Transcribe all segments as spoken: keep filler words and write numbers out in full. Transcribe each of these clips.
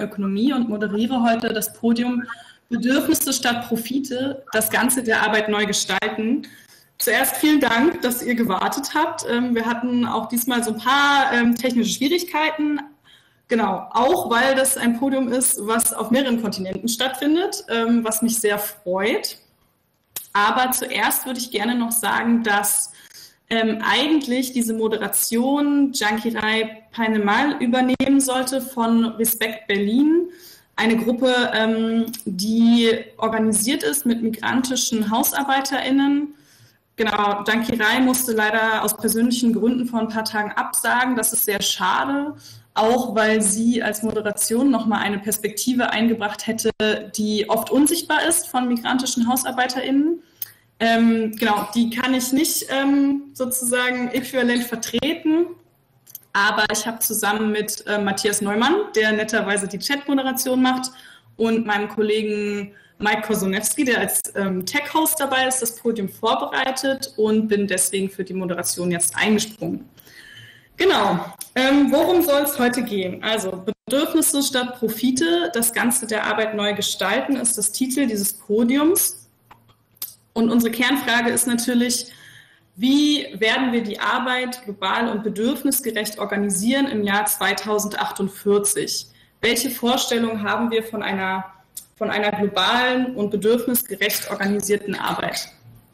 Ökonomie und moderiere heute das Podium Bedürfnisse statt Profite, das Ganze der Arbeit neu gestalten. Zuerst vielen Dank, dass ihr gewartet habt. Wir hatten auch diesmal so ein paar technische Schwierigkeiten. Genau, auch weil das ein Podium ist, was auf mehreren Kontinenten stattfindet, was mich sehr freut. Aber zuerst würde ich gerne noch sagen, dass ähm, eigentlich diese Moderation Jankirai Painemal übernehmen sollte von Respect Berlin, eine Gruppe, ähm, die organisiert ist mit migrantischen HausarbeiterInnen. Genau, Jankirai musste leider aus persönlichen Gründen vor ein paar Tagen absagen. Das ist sehr schade, auch weil sie als Moderation nochmal eine Perspektive eingebracht hätte, die oft unsichtbar ist von migrantischen HausarbeiterInnen. Ähm, genau, die kann ich nicht ähm, sozusagen äquivalent vertreten, aber ich habe zusammen mit äh, Matthias Neumann, der netterweise die Chat-Moderation macht, und meinem Kollegen Mike Kosonewski, der als ähm, Tech-Host dabei ist, das Podium vorbereitet und bin deswegen für die Moderation jetzt eingesprungen. Genau, ähm, worum soll es heute gehen? Also Bedürfnisse statt Profite, das Ganze der Arbeit neu gestalten, ist das Titel dieses Podiums. Und unsere Kernfrage ist natürlich, wie werden wir die Arbeit global und bedürfnisgerecht organisieren im Jahr zweitausendachtundvierzig? Welche Vorstellungen haben wir von einer, von einer globalen und bedürfnisgerecht organisierten Arbeit?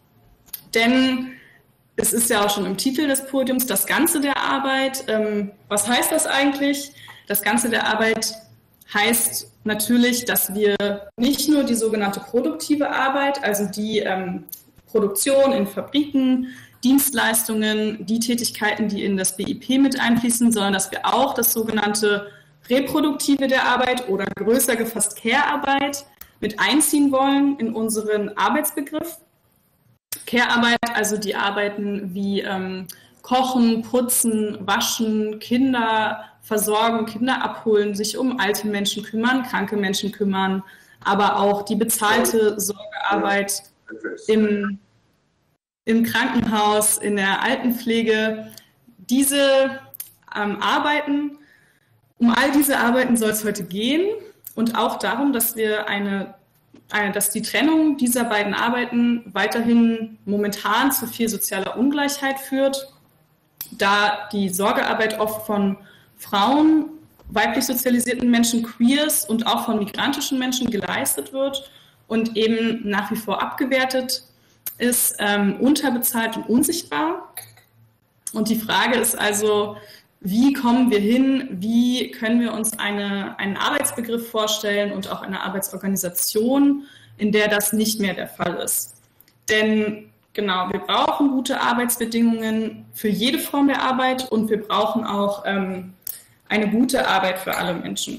Denn es ist ja auch schon im Titel des Podiums das Ganze der Arbeit. Ähm, was heißt das eigentlich? Das Ganze der Arbeit heißt natürlich, dass wir nicht nur die sogenannte produktive Arbeit, also die ähm, Produktion in Fabriken, Dienstleistungen, die Tätigkeiten, die in das B I P mit einfließen, sondern dass wir auch das sogenannte Reproduktive der Arbeit oder größer gefasst Care-Arbeit mit einziehen wollen in unseren Arbeitsbegriff. Care-Arbeit, also die Arbeiten wie ähm, Kochen, Putzen, Waschen, Kinder versorgen, Kinder abholen, sich um alte Menschen kümmern, kranke Menschen kümmern, aber auch die bezahlte Sorgearbeit im, im Krankenhaus, in der Altenpflege. Diese ähm, Arbeiten, um all diese Arbeiten soll es heute gehen und auch darum, dass wir eine, eine, dass die Trennung dieser beiden Arbeiten weiterhin momentan zu viel sozialer Ungleichheit führt, da die Sorgearbeit oft von Frauen, weiblich sozialisierten Menschen, Queers und auch von migrantischen Menschen geleistet wird und eben nach wie vor abgewertet ist, ähm, unterbezahlt und unsichtbar. Und die Frage ist also, wie kommen wir hin, wie können wir uns eine, einen Arbeitsbegriff vorstellen und auch eine Arbeitsorganisation, in der das nicht mehr der Fall ist. Denn genau, wir brauchen gute Arbeitsbedingungen für jede Form der Arbeit und wir brauchen auch ähm, eine gute Arbeit für alle Menschen.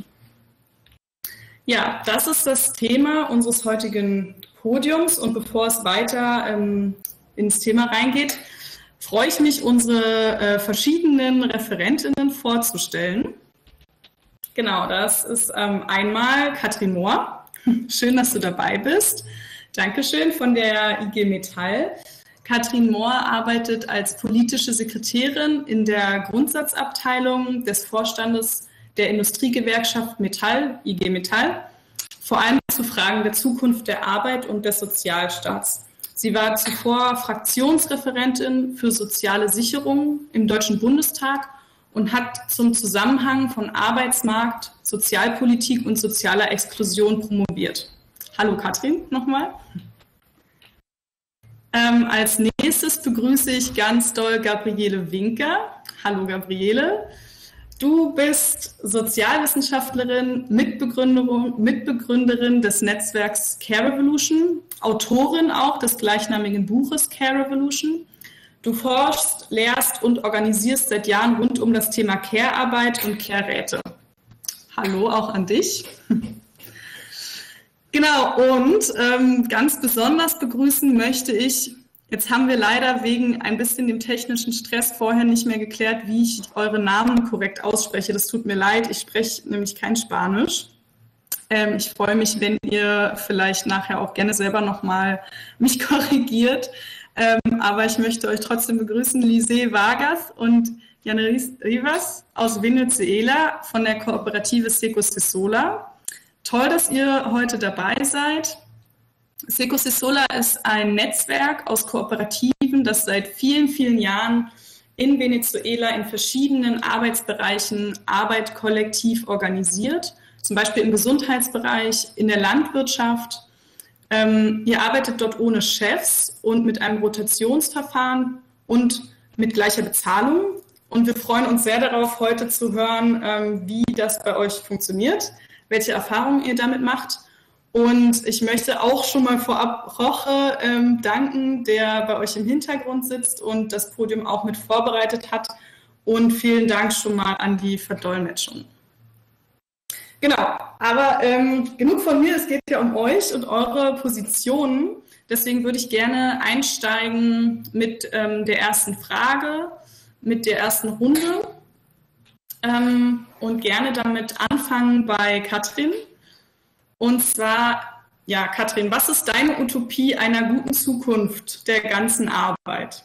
Ja, das ist das Thema unseres heutigen Podiums und bevor es weiter ähm, ins Thema reingeht, freue ich mich, unsere äh, verschiedenen Referentinnen vorzustellen. Genau, das ist ähm, einmal Katrin Mohr. Schön, dass du dabei bist. Dankeschön, von der I G Metall. Katrin Mohr arbeitet als politische Sekretärin in der Grundsatzabteilung des Vorstandes der Industriegewerkschaft Metall, I G Metall, vor allem zu Fragen der Zukunft der Arbeit und des Sozialstaats. Sie war zuvor Fraktionsreferentin für soziale Sicherung im Deutschen Bundestag und hat zum Zusammenhang von Arbeitsmarkt, Sozialpolitik und sozialer Exklusion promoviert. Hallo Katrin, nochmal. Ähm, als nächstes begrüße ich ganz doll Gabriele Winker. Hallo Gabriele. Du bist Sozialwissenschaftlerin, Mitbegründerin, Mitbegründerin des Netzwerks Care Revolution, Autorin auch des gleichnamigen Buches Care Revolution. Du forschst, lehrst und organisierst seit Jahren rund um das Thema Care-Arbeit und Care-Räte. Hallo auch an dich. Genau, und ähm, ganz besonders begrüßen möchte ich, jetzt haben wir leider wegen ein bisschen dem technischen Stress vorher nicht mehr geklärt, wie ich eure Namen korrekt ausspreche. Das tut mir leid, ich spreche nämlich kein Spanisch. Ähm, ich freue mich, wenn ihr vielleicht nachher auch gerne selber nochmal mich korrigiert. Ähm, aber ich möchte euch trotzdem begrüßen, Lise Vargas und Jan Rivas aus Venezuela von der Kooperative Secos de Sola. Toll, dass ihr heute dabei seid. Secos de Sola ist ein Netzwerk aus Kooperativen, das seit vielen, vielen Jahren in Venezuela in verschiedenen Arbeitsbereichen Arbeit kollektiv organisiert, zum Beispiel im Gesundheitsbereich, in der Landwirtschaft. Ähm, ihr arbeitet dort ohne Chefs und mit einem Rotationsverfahren und mit gleicher Bezahlung. Und wir freuen uns sehr darauf, heute zu hören, ähm, wie das bei euch funktioniert, welche Erfahrungen ihr damit macht. Und ich möchte auch schon mal vorab Roche ähm, danken, der bei euch im Hintergrund sitzt und das Podium auch mit vorbereitet hat. Und vielen Dank schon mal an die Verdolmetschung. Genau, aber ähm, genug von mir, es geht ja um euch und eure Positionen. Deswegen würde ich gerne einsteigen mit ähm, der ersten Frage, mit der ersten Runde ähm, und gerne damit anfangen bei Katrin. Und zwar, ja, Katrin, was ist deine Utopie einer guten Zukunft der ganzen Arbeit?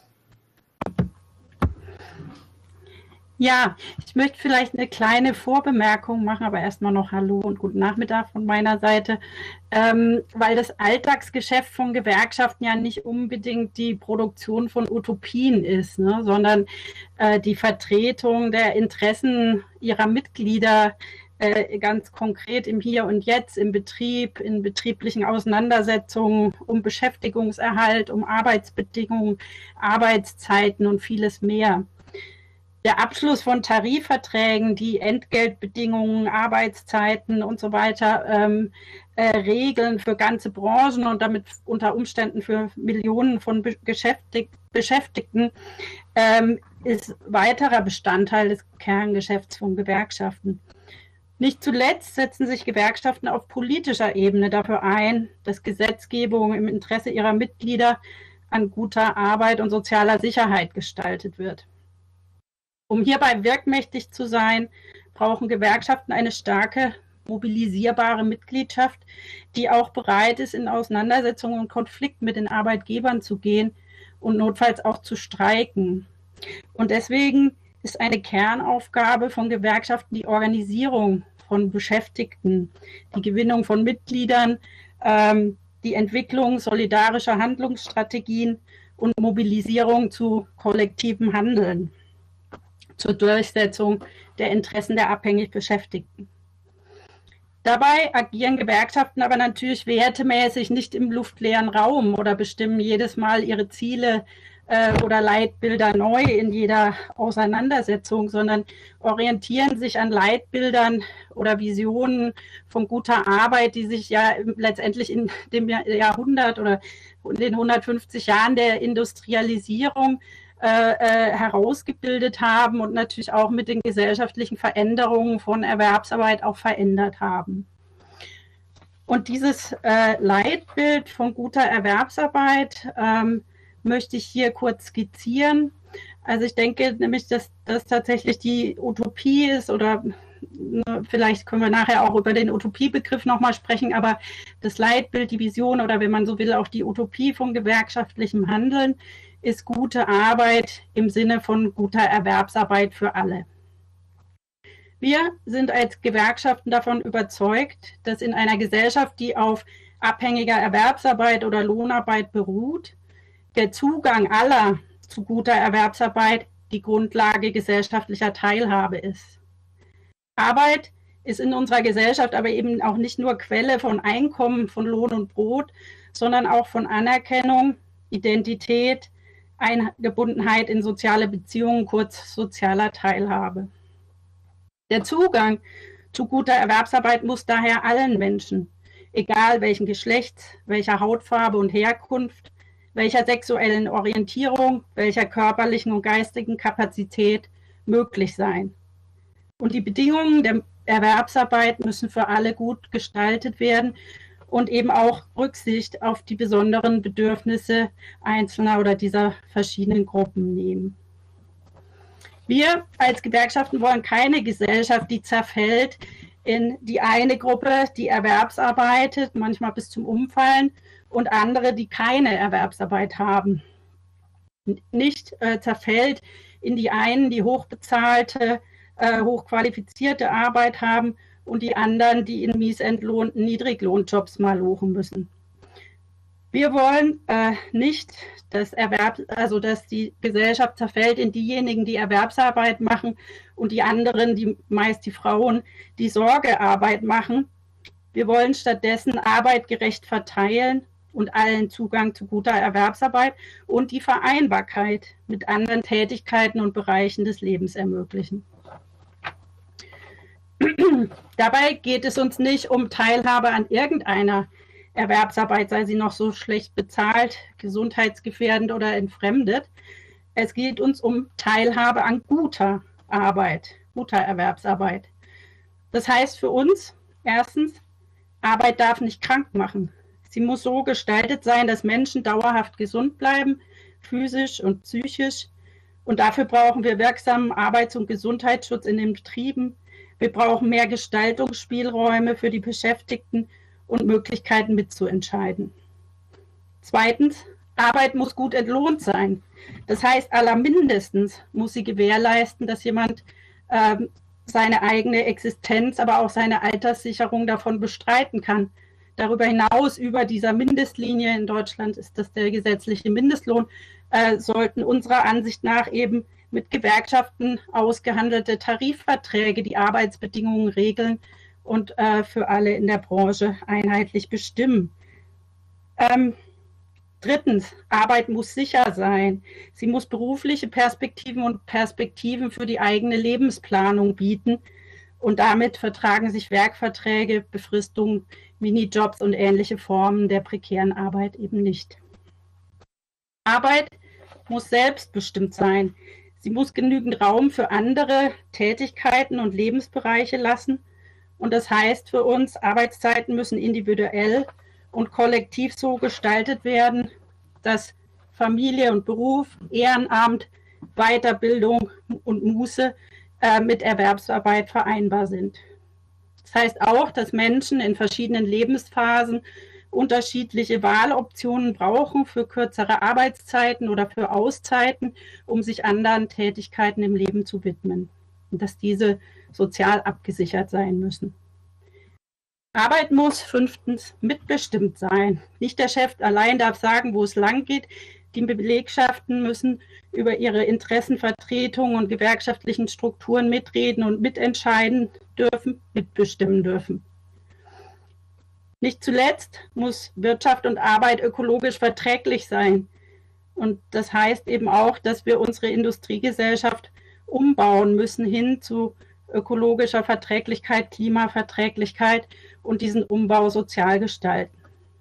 Ja, ich möchte vielleicht eine kleine Vorbemerkung machen, aber erstmal noch Hallo und guten Nachmittag von meiner Seite, ähm, weil das Alltagsgeschäft von Gewerkschaften ja nicht unbedingt die Produktion von Utopien ist, ne, sondern äh, die Vertretung der Interessen ihrer Mitglieder äh, ganz konkret im Hier und Jetzt, im Betrieb, in betrieblichen Auseinandersetzungen, um Beschäftigungserhalt, um Arbeitsbedingungen, Arbeitszeiten und vieles mehr. Der Abschluss von Tarifverträgen, die Entgeltbedingungen, Arbeitszeiten und so weiter ähm, äh, regeln für ganze Branchen und damit unter Umständen für Millionen von Beschäftig- Beschäftigten, ähm, ist weiterer Bestandteil des Kerngeschäfts von Gewerkschaften. Nicht zuletzt setzen sich Gewerkschaften auf politischer Ebene dafür ein, dass Gesetzgebung im Interesse ihrer Mitglieder an guter Arbeit und sozialer Sicherheit gestaltet wird. Um hierbei wirkmächtig zu sein, brauchen Gewerkschaften eine starke, mobilisierbare Mitgliedschaft, die auch bereit ist, in Auseinandersetzungen und Konflikt mit den Arbeitgebern zu gehen und notfalls auch zu streiken. Und deswegen ist eine Kernaufgabe von Gewerkschaften die Organisierung von Beschäftigten, die Gewinnung von Mitgliedern, ähm, die Entwicklung solidarischer Handlungsstrategien und Mobilisierung zu kollektivem Handeln, zur Durchsetzung der Interessen der abhängig Beschäftigten. Dabei agieren Gewerkschaften aber natürlich wertemäßig nicht im luftleeren Raum oder bestimmen jedes Mal ihre Ziele äh, oder Leitbilder neu in jeder Auseinandersetzung, sondern orientieren sich an Leitbildern oder Visionen von guter Arbeit, die sich ja letztendlich in dem Jahrhundert oder in den hundertfünfzig Jahren der Industrialisierung Äh, äh, herausgebildet haben und natürlich auch mit den gesellschaftlichen Veränderungen von Erwerbsarbeit auch verändert haben. Und dieses äh, Leitbild von guter Erwerbsarbeit ähm, möchte ich hier kurz skizzieren. Also ich denke nämlich, dass das tatsächlich die Utopie ist oder ne, vielleicht können wir nachher auch über den Utopiebegriff nochmal sprechen, aber das Leitbild, die Vision oder wenn man so will, auch die Utopie von gewerkschaftlichem Handeln ist gute Arbeit im Sinne von guter Erwerbsarbeit für alle. Wir sind als Gewerkschaften davon überzeugt, dass in einer Gesellschaft, die auf abhängiger Erwerbsarbeit oder Lohnarbeit beruht, der Zugang aller zu guter Erwerbsarbeit die Grundlage gesellschaftlicher Teilhabe ist. Arbeit ist in unserer Gesellschaft aber eben auch nicht nur Quelle von Einkommen, von Lohn und Brot, sondern auch von Anerkennung, Identität, Eingebundenheit in soziale Beziehungen, kurz sozialer Teilhabe. Der Zugang zu guter Erwerbsarbeit muss daher allen Menschen, egal welchen Geschlechts, welcher Hautfarbe und Herkunft, welcher sexuellen Orientierung, welcher körperlichen und geistigen Kapazität möglich sein. Und die Bedingungen der Erwerbsarbeit müssen für alle gut gestaltet werden und eben auch Rücksicht auf die besonderen Bedürfnisse Einzelner oder dieser verschiedenen Gruppen nehmen. Wir als Gewerkschaften wollen keine Gesellschaft, die zerfällt in die eine Gruppe, die erwerbsarbeitet, manchmal bis zum Umfallen, und andere, die keine Erwerbsarbeit haben. nicht äh, zerfällt in die einen, die hochbezahlte, äh, hochqualifizierte Arbeit haben und die anderen, die in mies entlohnten Niedriglohnjobs mal lochen müssen. Wir wollen äh, nicht, dass, Erwerb, also dass die Gesellschaft zerfällt in diejenigen, die Erwerbsarbeit machen und die anderen, die meist die Frauen, die Sorgearbeit machen. Wir wollen stattdessen Arbeit gerecht verteilen und allen Zugang zu guter Erwerbsarbeit und die Vereinbarkeit mit anderen Tätigkeiten und Bereichen des Lebens ermöglichen. Dabei geht es uns nicht um Teilhabe an irgendeiner Erwerbsarbeit, sei sie noch so schlecht bezahlt, gesundheitsgefährdend oder entfremdet. Es geht uns um Teilhabe an guter Arbeit, guter Erwerbsarbeit. Das heißt für uns, erstens, Arbeit darf nicht krank machen. Sie muss so gestaltet sein, dass Menschen dauerhaft gesund bleiben, physisch und psychisch. Und dafür brauchen wir wirksamen Arbeits- und Gesundheitsschutz in den Betrieben. Wir brauchen mehr Gestaltungsspielräume für die Beschäftigten und Möglichkeiten mitzuentscheiden. Zweitens, Arbeit muss gut entlohnt sein. Das heißt, allermindestens muss sie gewährleisten, dass jemand ähm, seine eigene Existenz, aber auch seine Alterssicherung davon bestreiten kann. Darüber hinaus, über dieser Mindestlinie, in Deutschland ist das der gesetzliche Mindestlohn, äh, sollten unserer Ansicht nach eben mit Gewerkschaften ausgehandelte Tarifverträge die Arbeitsbedingungen regeln und äh, für alle in der Branche einheitlich bestimmen. Ähm, drittens, Arbeit muss sicher sein. Sie muss berufliche Perspektiven und Perspektiven für die eigene Lebensplanung bieten. Und damit vertragen sich Werkverträge, Befristungen, Minijobs und ähnliche Formen der prekären Arbeit eben nicht. Arbeit muss selbstbestimmt sein. Sie muss genügend Raum für andere Tätigkeiten und Lebensbereiche lassen. Und das heißt für uns, Arbeitszeiten müssen individuell und kollektiv so gestaltet werden, dass Familie und Beruf, Ehrenamt, Weiterbildung und Muße äh, mit Erwerbsarbeit vereinbar sind. Das heißt auch, dass Menschen in verschiedenen Lebensphasen unterschiedliche Wahloptionen brauchen für kürzere Arbeitszeiten oder für Auszeiten, um sich anderen Tätigkeiten im Leben zu widmen. Und dass diese sozial abgesichert sein müssen. Arbeit muss fünftens mitbestimmt sein. Nicht der Chef allein darf sagen, wo es lang geht. Die Belegschaften müssen über ihre Interessenvertretung und gewerkschaftlichen Strukturen mitreden und mitentscheiden dürfen, mitbestimmen dürfen. Nicht zuletzt muss Wirtschaft und Arbeit ökologisch verträglich sein. Und das heißt eben auch, dass wir unsere Industriegesellschaft umbauen müssen hin zu ökologischer Verträglichkeit, Klimaverträglichkeit und diesen Umbau sozial gestalten.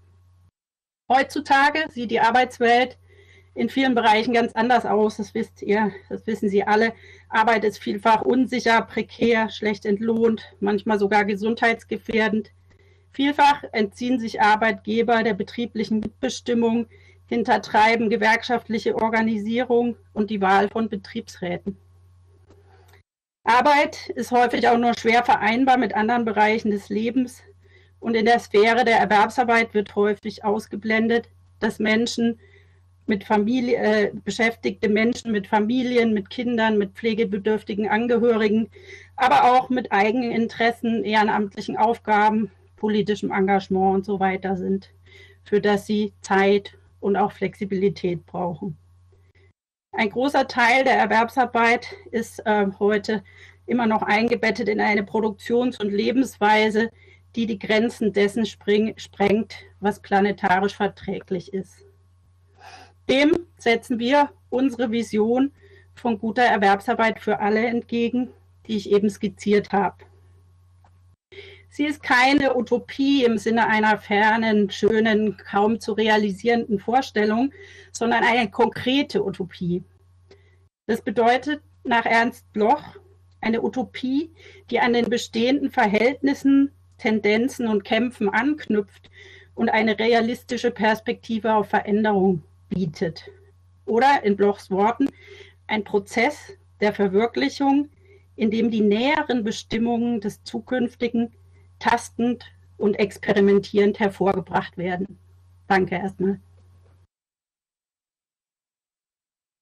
Heutzutage sieht die Arbeitswelt in vielen Bereichen ganz anders aus, das wisst ihr, das wissen Sie alle. Arbeit ist vielfach unsicher, prekär, schlecht entlohnt, manchmal sogar gesundheitsgefährdend. Vielfach entziehen sich Arbeitgeber der betrieblichen Mitbestimmung, hintertreiben gewerkschaftliche Organisierung und die Wahl von Betriebsräten. Arbeit ist häufig auch nur schwer vereinbar mit anderen Bereichen des Lebens und in der Sphäre der Erwerbsarbeit wird häufig ausgeblendet, dass Menschen mit Familie, äh, beschäftigte Menschen mit Familien, mit Kindern, mit pflegebedürftigen Angehörigen, aber auch mit eigenen Interessen, ehrenamtlichen Aufgaben, politischem Engagement und so weiter sind, für das sie Zeit und auch Flexibilität brauchen. Ein großer Teil der Erwerbsarbeit ist äh, heute immer noch eingebettet in eine Produktions- und Lebensweise, die die Grenzen dessen spring, sprengt, was planetarisch verträglich ist. Dem setzen wir unsere Vision von guter Erwerbsarbeit für alle entgegen, die ich eben skizziert habe. Sie ist keine Utopie im Sinne einer fernen, schönen, kaum zu realisierenden Vorstellung, sondern eine konkrete Utopie. Das bedeutet nach Ernst Bloch eine Utopie, die an den bestehenden Verhältnissen, Tendenzen und Kämpfen anknüpft und eine realistische Perspektive auf Veränderung bietet. Oder in Blochs Worten, ein Prozess der Verwirklichung, in dem die näheren Bestimmungen des Zukünftigen tastend und experimentierend hervorgebracht werden. Danke erstmal.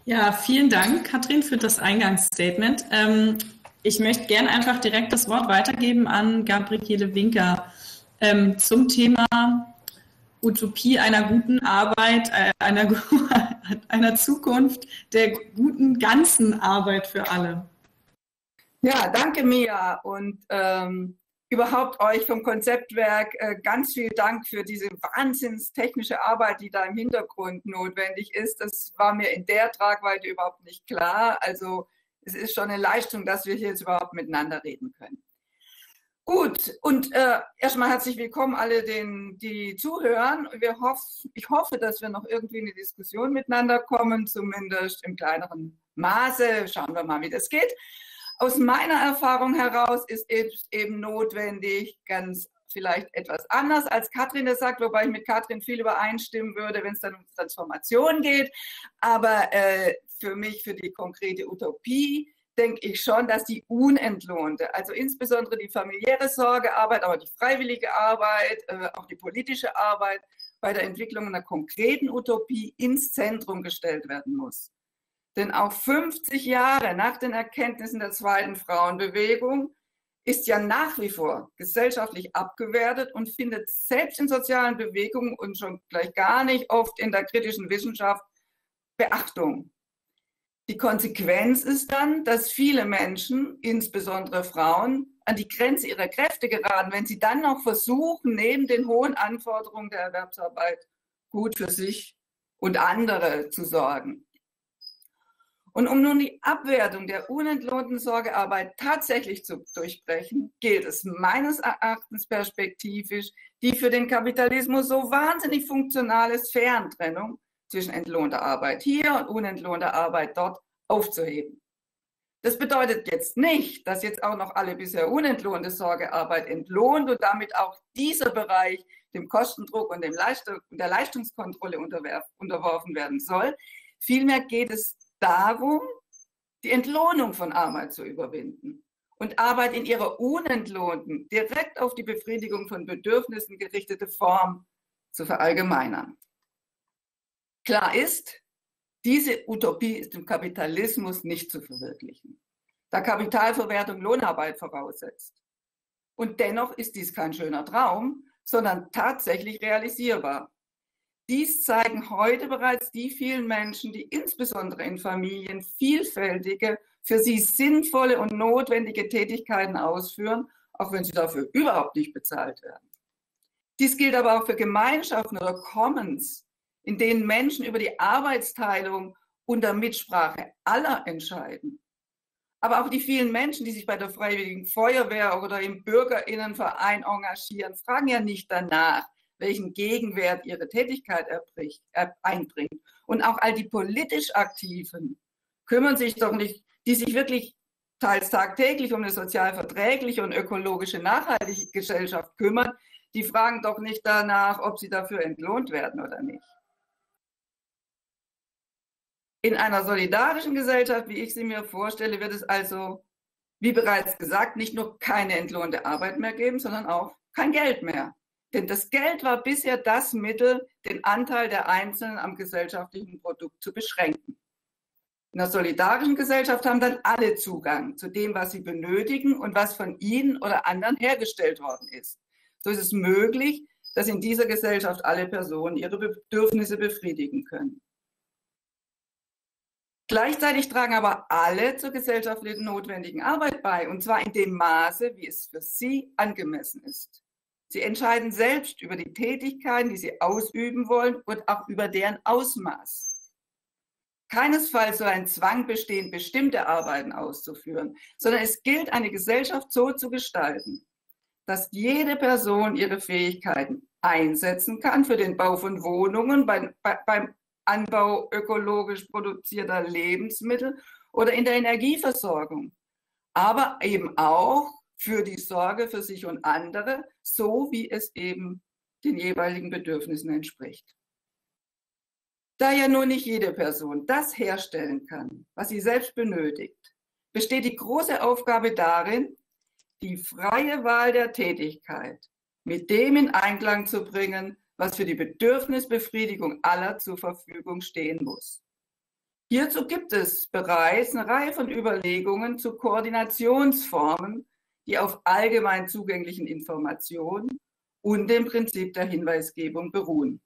Ja, vielen Dank, Katrin, für das Eingangsstatement. Ähm, ich möchte gerne einfach direkt das Wort weitergeben an Gabriele Winker ähm, zum Thema Utopie einer guten Arbeit, äh, einer, einer Zukunft der guten ganzen Arbeit für alle. Ja, danke Mia und ähm, überhaupt euch vom Konzeptwerk äh, ganz viel Dank für diese wahnsinns technische Arbeit, die da im Hintergrund notwendig ist. Das war mir in der Tragweite überhaupt nicht klar. Also es ist schon eine Leistung, dass wir hier jetzt überhaupt miteinander reden können. Gut, und äh, erstmal herzlich willkommen alle, den, die zuhören. Wir hoff, ich hoffe, dass wir noch irgendwie in eine Diskussion miteinander kommen, zumindest im kleineren Maße. Schauen wir mal, wie das geht. Aus meiner Erfahrung heraus ist es eben notwendig, ganz vielleicht etwas anders, als Katrin das sagt, wobei ich mit Katrin viel übereinstimmen würde, wenn es dann um Transformation geht. Aber äh, für mich, für die konkrete Utopie, denke ich schon, dass die unentlohnte, also insbesondere die familiäre Sorgearbeit, aber die freiwillige Arbeit, äh, auch die politische Arbeit bei der Entwicklung einer konkreten Utopie ins Zentrum gestellt werden muss. Denn auch fünfzig Jahre nach den Erkenntnissen der zweiten Frauenbewegung ist ja nach wie vor gesellschaftlich abgewertet und findet selbst in sozialen Bewegungen und schon gleich gar nicht oft in der kritischen Wissenschaft Beachtung. Die Konsequenz ist dann, dass viele Menschen, insbesondere Frauen, an die Grenze ihrer Kräfte geraten, wenn sie dann noch versuchen, neben den hohen Anforderungen der Erwerbsarbeit gut für sich und andere zu sorgen. Und um nun die Abwertung der unentlohnten Sorgearbeit tatsächlich zu durchbrechen, gilt es meines Erachtens perspektivisch, die für den Kapitalismus so wahnsinnig funktionale Sphärentrennung zwischen entlohnter Arbeit hier und unentlohnter Arbeit dort aufzuheben. Das bedeutet jetzt nicht, dass jetzt auch noch alle bisher unentlohnte Sorgearbeit entlohnt und damit auch dieser Bereich dem Kostendruck und dem Leistung, der Leistungskontrolle unterworfen werden soll. Vielmehr geht es darum, die Entlohnung von Arbeit zu überwinden und Arbeit in ihrer unentlohnten, direkt auf die Befriedigung von Bedürfnissen gerichtete Form zu verallgemeinern. Klar ist, diese Utopie ist im Kapitalismus nicht zu verwirklichen, da Kapitalverwertung Lohnarbeit voraussetzt. Und dennoch ist dies kein schöner Traum, sondern tatsächlich realisierbar. Dies zeigen heute bereits die vielen Menschen, die insbesondere in Familien vielfältige, für sie sinnvolle und notwendige Tätigkeiten ausführen, auch wenn sie dafür überhaupt nicht bezahlt werden. Dies gilt aber auch für Gemeinschaften oder Commons, in denen Menschen über die Arbeitsteilung unter Mitsprache aller entscheiden. Aber auch die vielen Menschen, die sich bei der Freiwilligen Feuerwehr oder im Bürgerinnenverein engagieren, fragen ja nicht danach, welchen Gegenwert ihre Tätigkeit erbricht, äh, einbringt. Und auch all die politisch Aktiven kümmern sich doch nicht, die sich wirklich teils tagtäglich um eine sozial verträgliche und ökologische nachhaltige Gesellschaft kümmern, die fragen doch nicht danach, ob sie dafür entlohnt werden oder nicht. In einer solidarischen Gesellschaft, wie ich sie mir vorstelle, wird es also, wie bereits gesagt, nicht nur keine entlohnte Arbeit mehr geben, sondern auch kein Geld mehr. Denn das Geld war bisher das Mittel, den Anteil der Einzelnen am gesellschaftlichen Produkt zu beschränken. In einer solidarischen Gesellschaft haben dann alle Zugang zu dem, was sie benötigen und was von ihnen oder anderen hergestellt worden ist. So ist es möglich, dass in dieser Gesellschaft alle Personen ihre Bedürfnisse befriedigen können. Gleichzeitig tragen aber alle zur gesellschaftlich notwendigen Arbeit bei, und zwar in dem Maße, wie es für sie angemessen ist. Sie entscheiden selbst über die Tätigkeiten, die sie ausüben wollen und auch über deren Ausmaß. Keinesfalls soll ein Zwang bestehen, bestimmte Arbeiten auszuführen, sondern es gilt, eine Gesellschaft so zu gestalten, dass jede Person ihre Fähigkeiten einsetzen kann für den Bau von Wohnungen, beim, beim Anbau ökologisch produzierter Lebensmittel oder in der Energieversorgung, aber eben auch für die Sorge für sich und andere, so wie es eben den jeweiligen Bedürfnissen entspricht. Da ja nur nicht jede Person das herstellen kann, was sie selbst benötigt, besteht die große Aufgabe darin, die freie Wahl der Tätigkeit mit dem in Einklang zu bringen, was für die Bedürfnisbefriedigung aller zur Verfügung stehen muss. Hierzu gibt es bereits eine Reihe von Überlegungen zu Koordinationsformen, die auf allgemein zugänglichen Informationen und dem Prinzip der Hinweisgebung beruhen.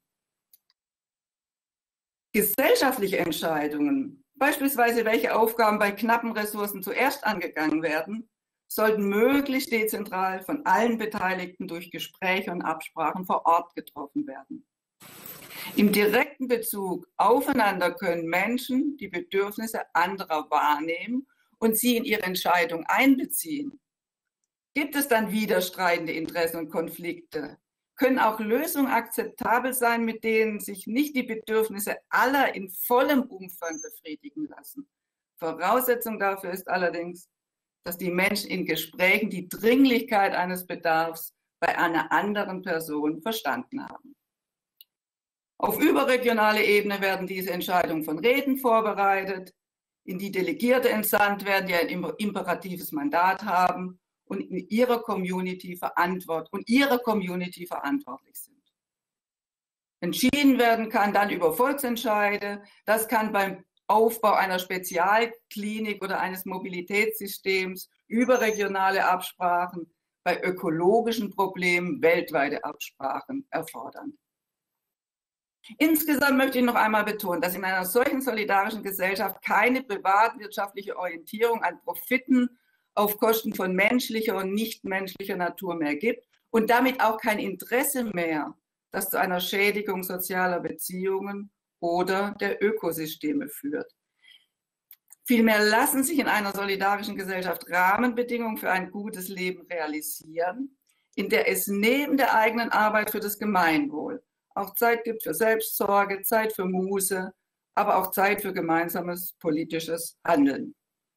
Gesellschaftliche Entscheidungen, beispielsweise welche Aufgaben bei knappen Ressourcen zuerst angegangen werden, sollten möglichst dezentral von allen Beteiligten durch Gespräche und Absprachen vor Ort getroffen werden. Im direkten Bezug aufeinander können Menschen die Bedürfnisse anderer wahrnehmen und sie in ihre Entscheidung einbeziehen. Gibt es dann widerstreitende Interessen und Konflikte? Können auch Lösungen akzeptabel sein, mit denen sich nicht die Bedürfnisse aller in vollem Umfang befriedigen lassen? Voraussetzung dafür ist allerdings, dass die Menschen in Gesprächen die Dringlichkeit eines Bedarfs bei einer anderen Person verstanden haben. Auf überregionaler Ebene werden diese Entscheidungen von Räten vorbereitet, in die Delegierte entsandt werden, die ein imperatives Mandat haben und in ihrer Community verantwortlich und ihrer Community verantwortlich sind. Entschieden werden kann dann über Volksentscheide. Das kann beim Aufbau einer Spezialklinik oder eines Mobilitätssystems, überregionale Absprachen, bei ökologischen Problemen weltweite Absprachen erfordern. Insgesamt möchte ich noch einmal betonen, dass in einer solchen solidarischen Gesellschaft keine privatwirtschaftliche Orientierung an Profiten auf Kosten von menschlicher und nichtmenschlicher Natur mehr gibt und damit auch kein Interesse mehr, das zu einer Schädigung sozialer Beziehungen oder der Ökosysteme führt. Vielmehr lassen sich in einer solidarischen Gesellschaft Rahmenbedingungen für ein gutes Leben realisieren, in der es neben der eigenen Arbeit für das Gemeinwohl auch Zeit gibt für Selbstsorge, Zeit für Muße, aber auch Zeit für gemeinsames politisches Handeln.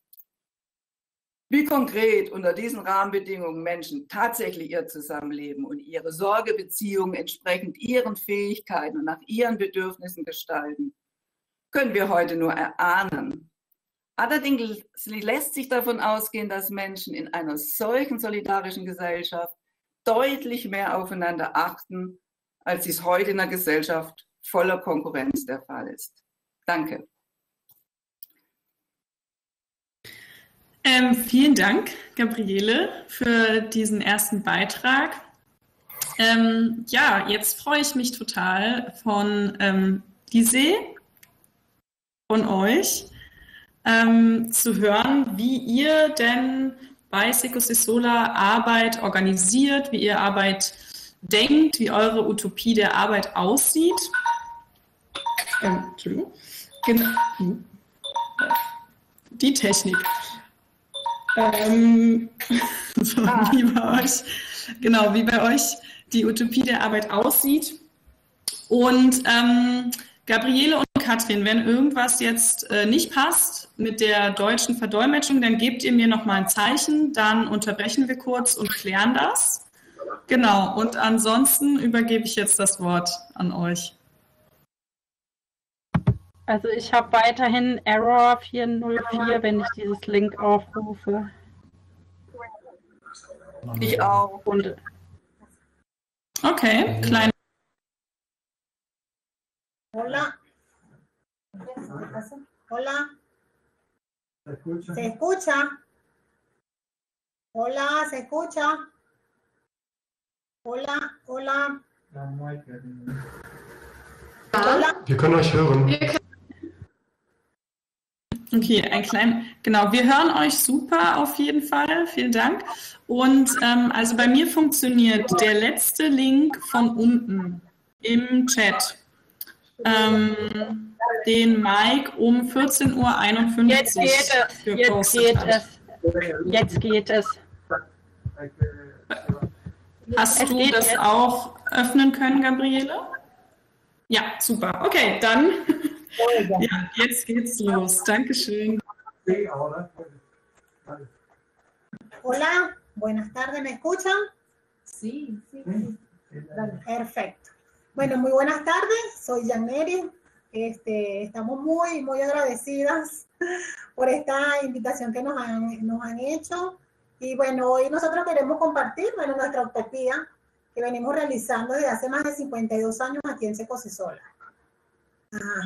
Wie konkret unter diesen Rahmenbedingungen Menschen tatsächlich ihr Zusammenleben und ihre Sorgebeziehungen entsprechend ihren Fähigkeiten und nach ihren Bedürfnissen gestalten, können wir heute nur erahnen. Allerdings lässt sich davon ausgehen, dass Menschen in einer solchen solidarischen Gesellschaft deutlich mehr aufeinander achten, als dies heute in einer Gesellschaft voller Konkurrenz der Fall ist. Danke. Ähm, vielen Dank, Gabriele, für diesen ersten Beitrag. Ähm, ja, jetzt freue ich mich total von ähm, Lise, von euch, ähm, zu hören, wie ihr denn bei Secosesola Arbeit organisiert, wie ihr Arbeit denkt, wie eure Utopie der Arbeit aussieht. Ähm, Entschuldigung. Genau. Die Technik. Ähm, so, ah. wie bei euch, genau, wie bei euch die Utopie der Arbeit aussieht. Und ähm, Gabriele und Katrin, wenn irgendwas jetzt äh, nicht passt mit der deutschen Verdolmetschung, dann gebt ihr mir nochmal ein Zeichen, dann unterbrechen wir kurz und klären das. Genau, und ansonsten übergebe ich jetzt das Wort an euch. Also ich habe weiterhin Error vier null vier, wenn ich dieses Link aufrufe. Ich auch. Und okay, klein. Hola. Hola. ¿Se escucha? Hola, ¿se escucha? Hola, hola. Hola. Wir können euch hören. Okay, ein klein, genau, wir hören euch super auf jeden Fall, vielen Dank. Und ähm, also bei mir funktioniert der letzte Link von unten im Chat, ähm, den Mike um vierzehn Uhr einundfünfzig jetzt geht es, jetzt geht hat. es, jetzt geht es. Hast es du das jetzt auch öffnen können, Gabriele? Ja, super. Okay, dann ja, jetzt geht's los. Dankeschön. Hola, buenas tardes, ¿me escuchan? Sí, sí, sí. Perfecto. Bueno, muy buenas tardes, soy Janeri. Este, estamos muy, muy agradecidas por esta invitación que nos han, nos han hecho. Y bueno, hoy nosotros queremos compartir, bueno, nuestra utopía que venimos realizando desde hace más de cincuenta y dos años aquí en Secosesola. Ajá.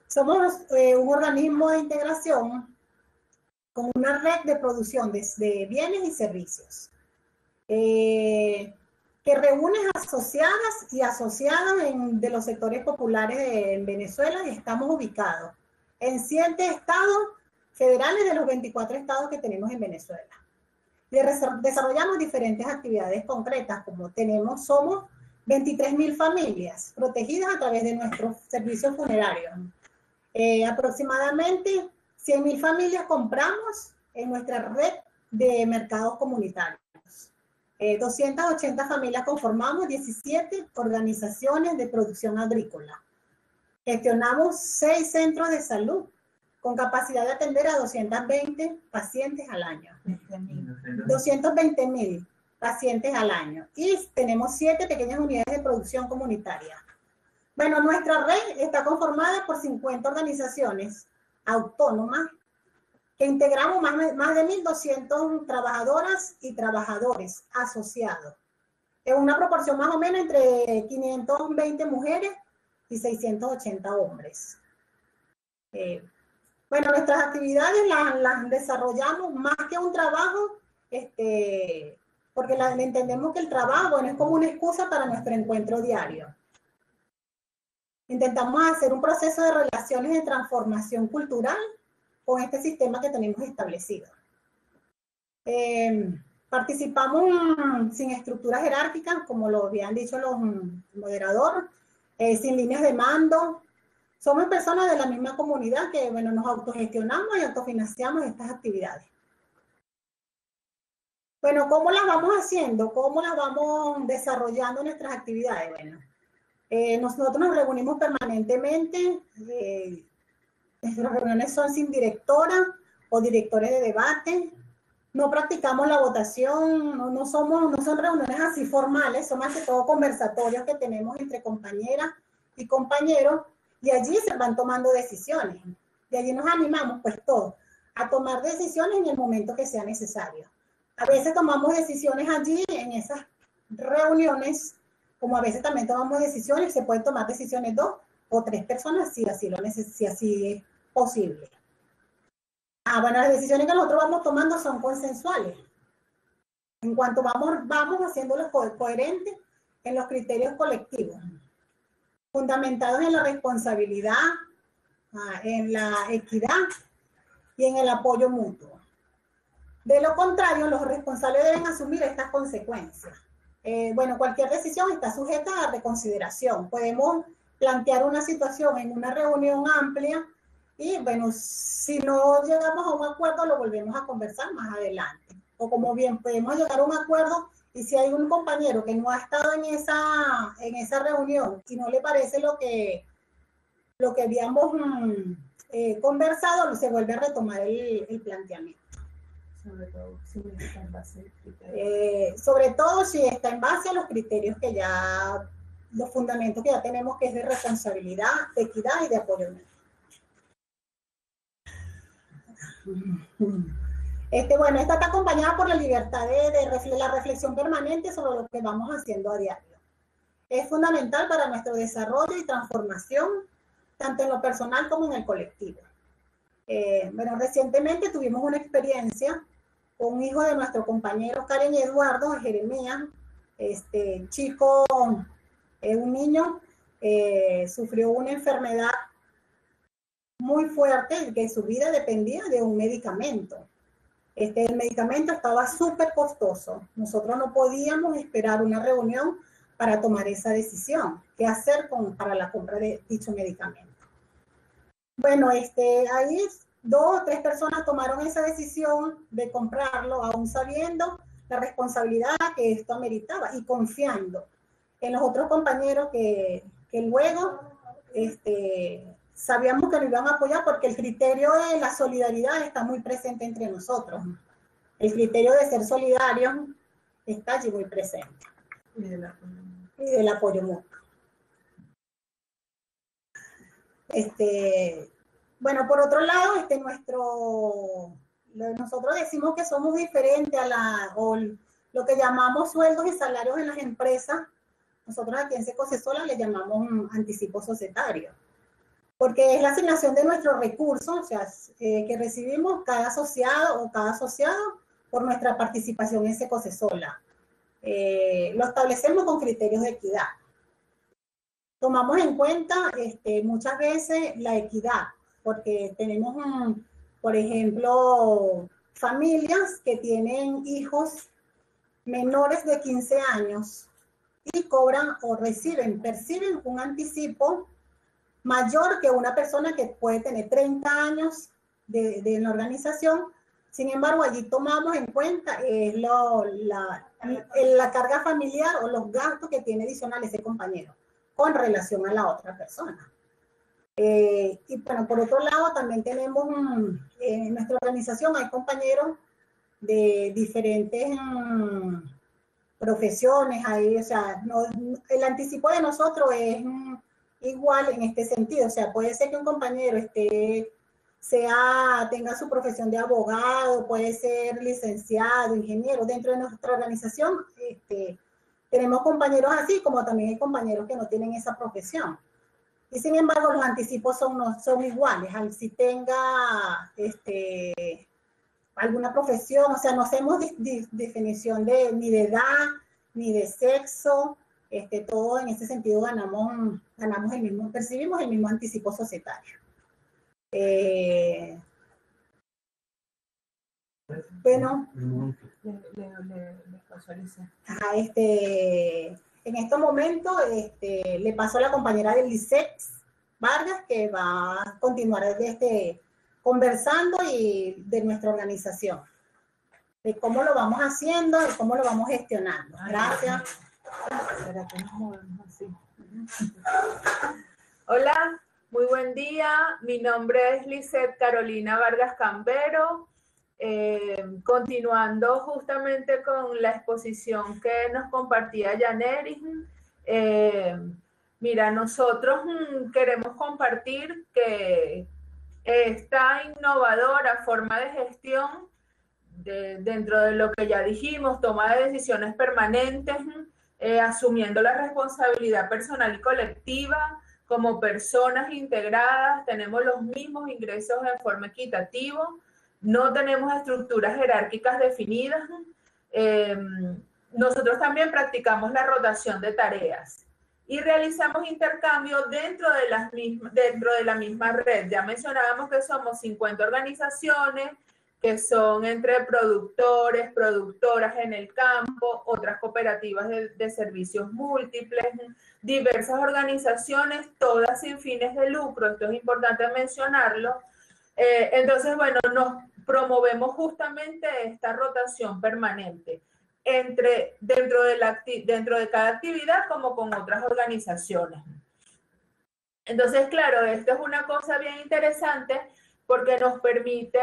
Somos eh, un organismo de integración con una red de producción de, de bienes y servicios, eh, que reúne asociadas y asociados en, de los sectores populares de en Venezuela, y estamos ubicados en siete estados federales de los veinticuatro estados que tenemos en Venezuela. Desarrollamos diferentes actividades concretas, como tenemos, somos veintitrés mil familias protegidas a través de nuestros servicios funerarios. Eh, aproximadamente cien mil familias compramos en nuestra red de mercados comunitarios. Eh, doscientas ochenta familias conformamos diecisiete organizaciones de producción agrícola. Gestionamos seis centros de salud con capacidad de atender a doscientos veinte pacientes al año. doscientos veinte mil pacientes al año. Y tenemos siete pequeñas unidades de producción comunitaria. Bueno, nuestra red está conformada por cincuenta organizaciones autónomas que integramos más, más de mil doscientas trabajadoras y trabajadores asociados, en una proporción más o menos entre quinientas veinte mujeres y seiscientos ochenta hombres. Eh, bueno, nuestras actividades las, las desarrollamos más que un trabajo, este, porque la, entendemos que el trabajo, bueno, es como una excusa para nuestro encuentro diario. Intentamos hacer un proceso de relaciones de transformación cultural con este sistema que tenemos establecido. Eh, participamos sin estructuras jerárquicas, como lo habían dicho los moderadores, eh, sin líneas de mando. Somos personas de la misma comunidad que, bueno, nos autogestionamos y autofinanciamos estas actividades. Bueno, ¿cómo las vamos haciendo? ¿Cómo las vamos desarrollando nuestras actividades? Bueno, eh, nosotros nos reunimos permanentemente. Eh, nuestras reuniones son sin directora o directores de debate. No practicamos la votación, no, no, somos, no son reuniones así formales, son más que todo conversatorios que tenemos entre compañeras y compañeros, y allí se van tomando decisiones. Y allí nos animamos, pues todos, a tomar decisiones en el momento que sea necesario. A veces tomamos decisiones allí en esas reuniones, como a veces también tomamos decisiones, se pueden tomar decisiones dos o tres personas si así, lo neces- si así es posible. Ah, bueno, las decisiones que nosotros vamos tomando son consensuales. En cuanto vamos, vamos haciéndolos co- coherentes en los criterios colectivos, fundamentados en la responsabilidad, ah, en la equidad y en el apoyo mutuo. De lo contrario, los responsables deben asumir estas consecuencias. Eh, bueno, cualquier decisión está sujeta a reconsideración. Podemos plantear una situación en una reunión amplia y, bueno, si no llegamos a un acuerdo, lo volvemos a conversar más adelante. O como bien podemos llegar a un acuerdo y si hay un compañero que no ha estado en esa, en esa reunión y no le parece lo que, lo que habíamos mm, eh, conversado, se vuelve a retomar el, el planteamiento. Sobre todo, si está en base a criterios. Eh, sobre todo si está en base a los criterios que ya, los fundamentos que ya tenemos, que es de responsabilidad, de equidad y de apoyo. Este, bueno, esta está acompañada por la libertad de, de, de la reflexión permanente sobre lo que vamos haciendo a diario. Es fundamental para nuestro desarrollo y transformación, tanto en lo personal como en el colectivo. Eh, bueno, recientemente tuvimos una experiencia con un hijo de nuestro compañero Karen y Eduardo, Jeremías, este chico, eh, un niño, eh, sufrió una enfermedad muy fuerte, que su vida dependía de un medicamento. Este, el medicamento estaba súper costoso. Nosotros no podíamos esperar una reunión para tomar esa decisión. ¿Qué hacer con, para la compra de dicho medicamento? Bueno, este, ahí dos o tres personas tomaron esa decisión de comprarlo, aún sabiendo la responsabilidad que esto ameritaba y confiando en los otros compañeros que, que luego este, sabíamos que nos iban a apoyar, porque el criterio de la solidaridad está muy presente entre nosotros. El criterio de ser solidarios está allí muy presente. Y del apoyo, y del apoyo mutuo. Este, bueno, por otro lado, este, nuestro, nosotros decimos que somos diferentes a la, o lo que llamamos sueldos y salarios en las empresas. Nosotros aquí en Secocesola le llamamos anticipo societario. porque es la asignación de nuestros recursos, o sea, eh, que recibimos cada asociado o cada asociado por nuestra participación en Secocesola. Eh, lo establecemos con criterios de equidad. Tomamos en cuenta este, muchas veces la equidad, porque tenemos, un, por ejemplo, familias que tienen hijos menores de quince años y cobran o reciben, perciben un anticipo mayor que una persona que puede tener treinta años de, de la organización. Sin embargo, allí tomamos en cuenta eh, lo, la, la carga familiar o los gastos que tiene adicional ese compañero con relación a la otra persona. Eh, y bueno, por otro lado, también tenemos un, en nuestra organización hay compañeros de diferentes um, profesiones, ahí, o sea, no, el anticipo de nosotros es um, igual en este sentido, o sea, puede ser que un compañero esté, sea, tenga su profesión de abogado, puede ser licenciado, ingeniero, dentro de nuestra organización, este, tenemos compañeros así, como también hay compañeros que no tienen esa profesión. Y sin embargo, los anticipos son, no, son iguales, si tenga este, alguna profesión, o sea, no hacemos di, di, definición de, ni de edad, ni de sexo, este, todo en ese sentido ganamos, ganamos el mismo, percibimos el mismo anticipo societario. Eh, bueno, le, le, le, le paso a Alicia. Ajá, este, en estos momentos este, le paso a la compañera del Licex Vargas, que va a continuar este, conversando y de nuestra organización, de cómo lo vamos haciendo, de cómo lo vamos gestionando. Gracias. Hola, muy buen día. Mi nombre es Lisette Carolina Vargas Cambero. Eh, continuando justamente con la exposición que nos compartía Yaneris, eh, mira, nosotros mm, queremos compartir que esta innovadora forma de gestión, de, dentro de lo que ya dijimos, toma de decisiones permanentes, eh, asumiendo la responsabilidad personal y colectiva, como personas integradas, tenemos los mismos ingresos de forma equitativa, no tenemos estructuras jerárquicas definidas. Eh, nosotros también practicamos la rotación de tareas y realizamos intercambio dentro de, las mismas, dentro de la misma red. Ya mencionábamos que somos cincuenta organizaciones, que son entre productores, productoras en el campo, otras cooperativas de, de servicios múltiples, diversas organizaciones, todas sin fines de lucro, esto es importante mencionarlo. Eh, entonces, bueno, nos promovemos justamente esta rotación permanente entre, dentro, de la, dentro de cada actividad como con otras organizaciones. Entonces, claro, esto es una cosa bien interesante porque nos permite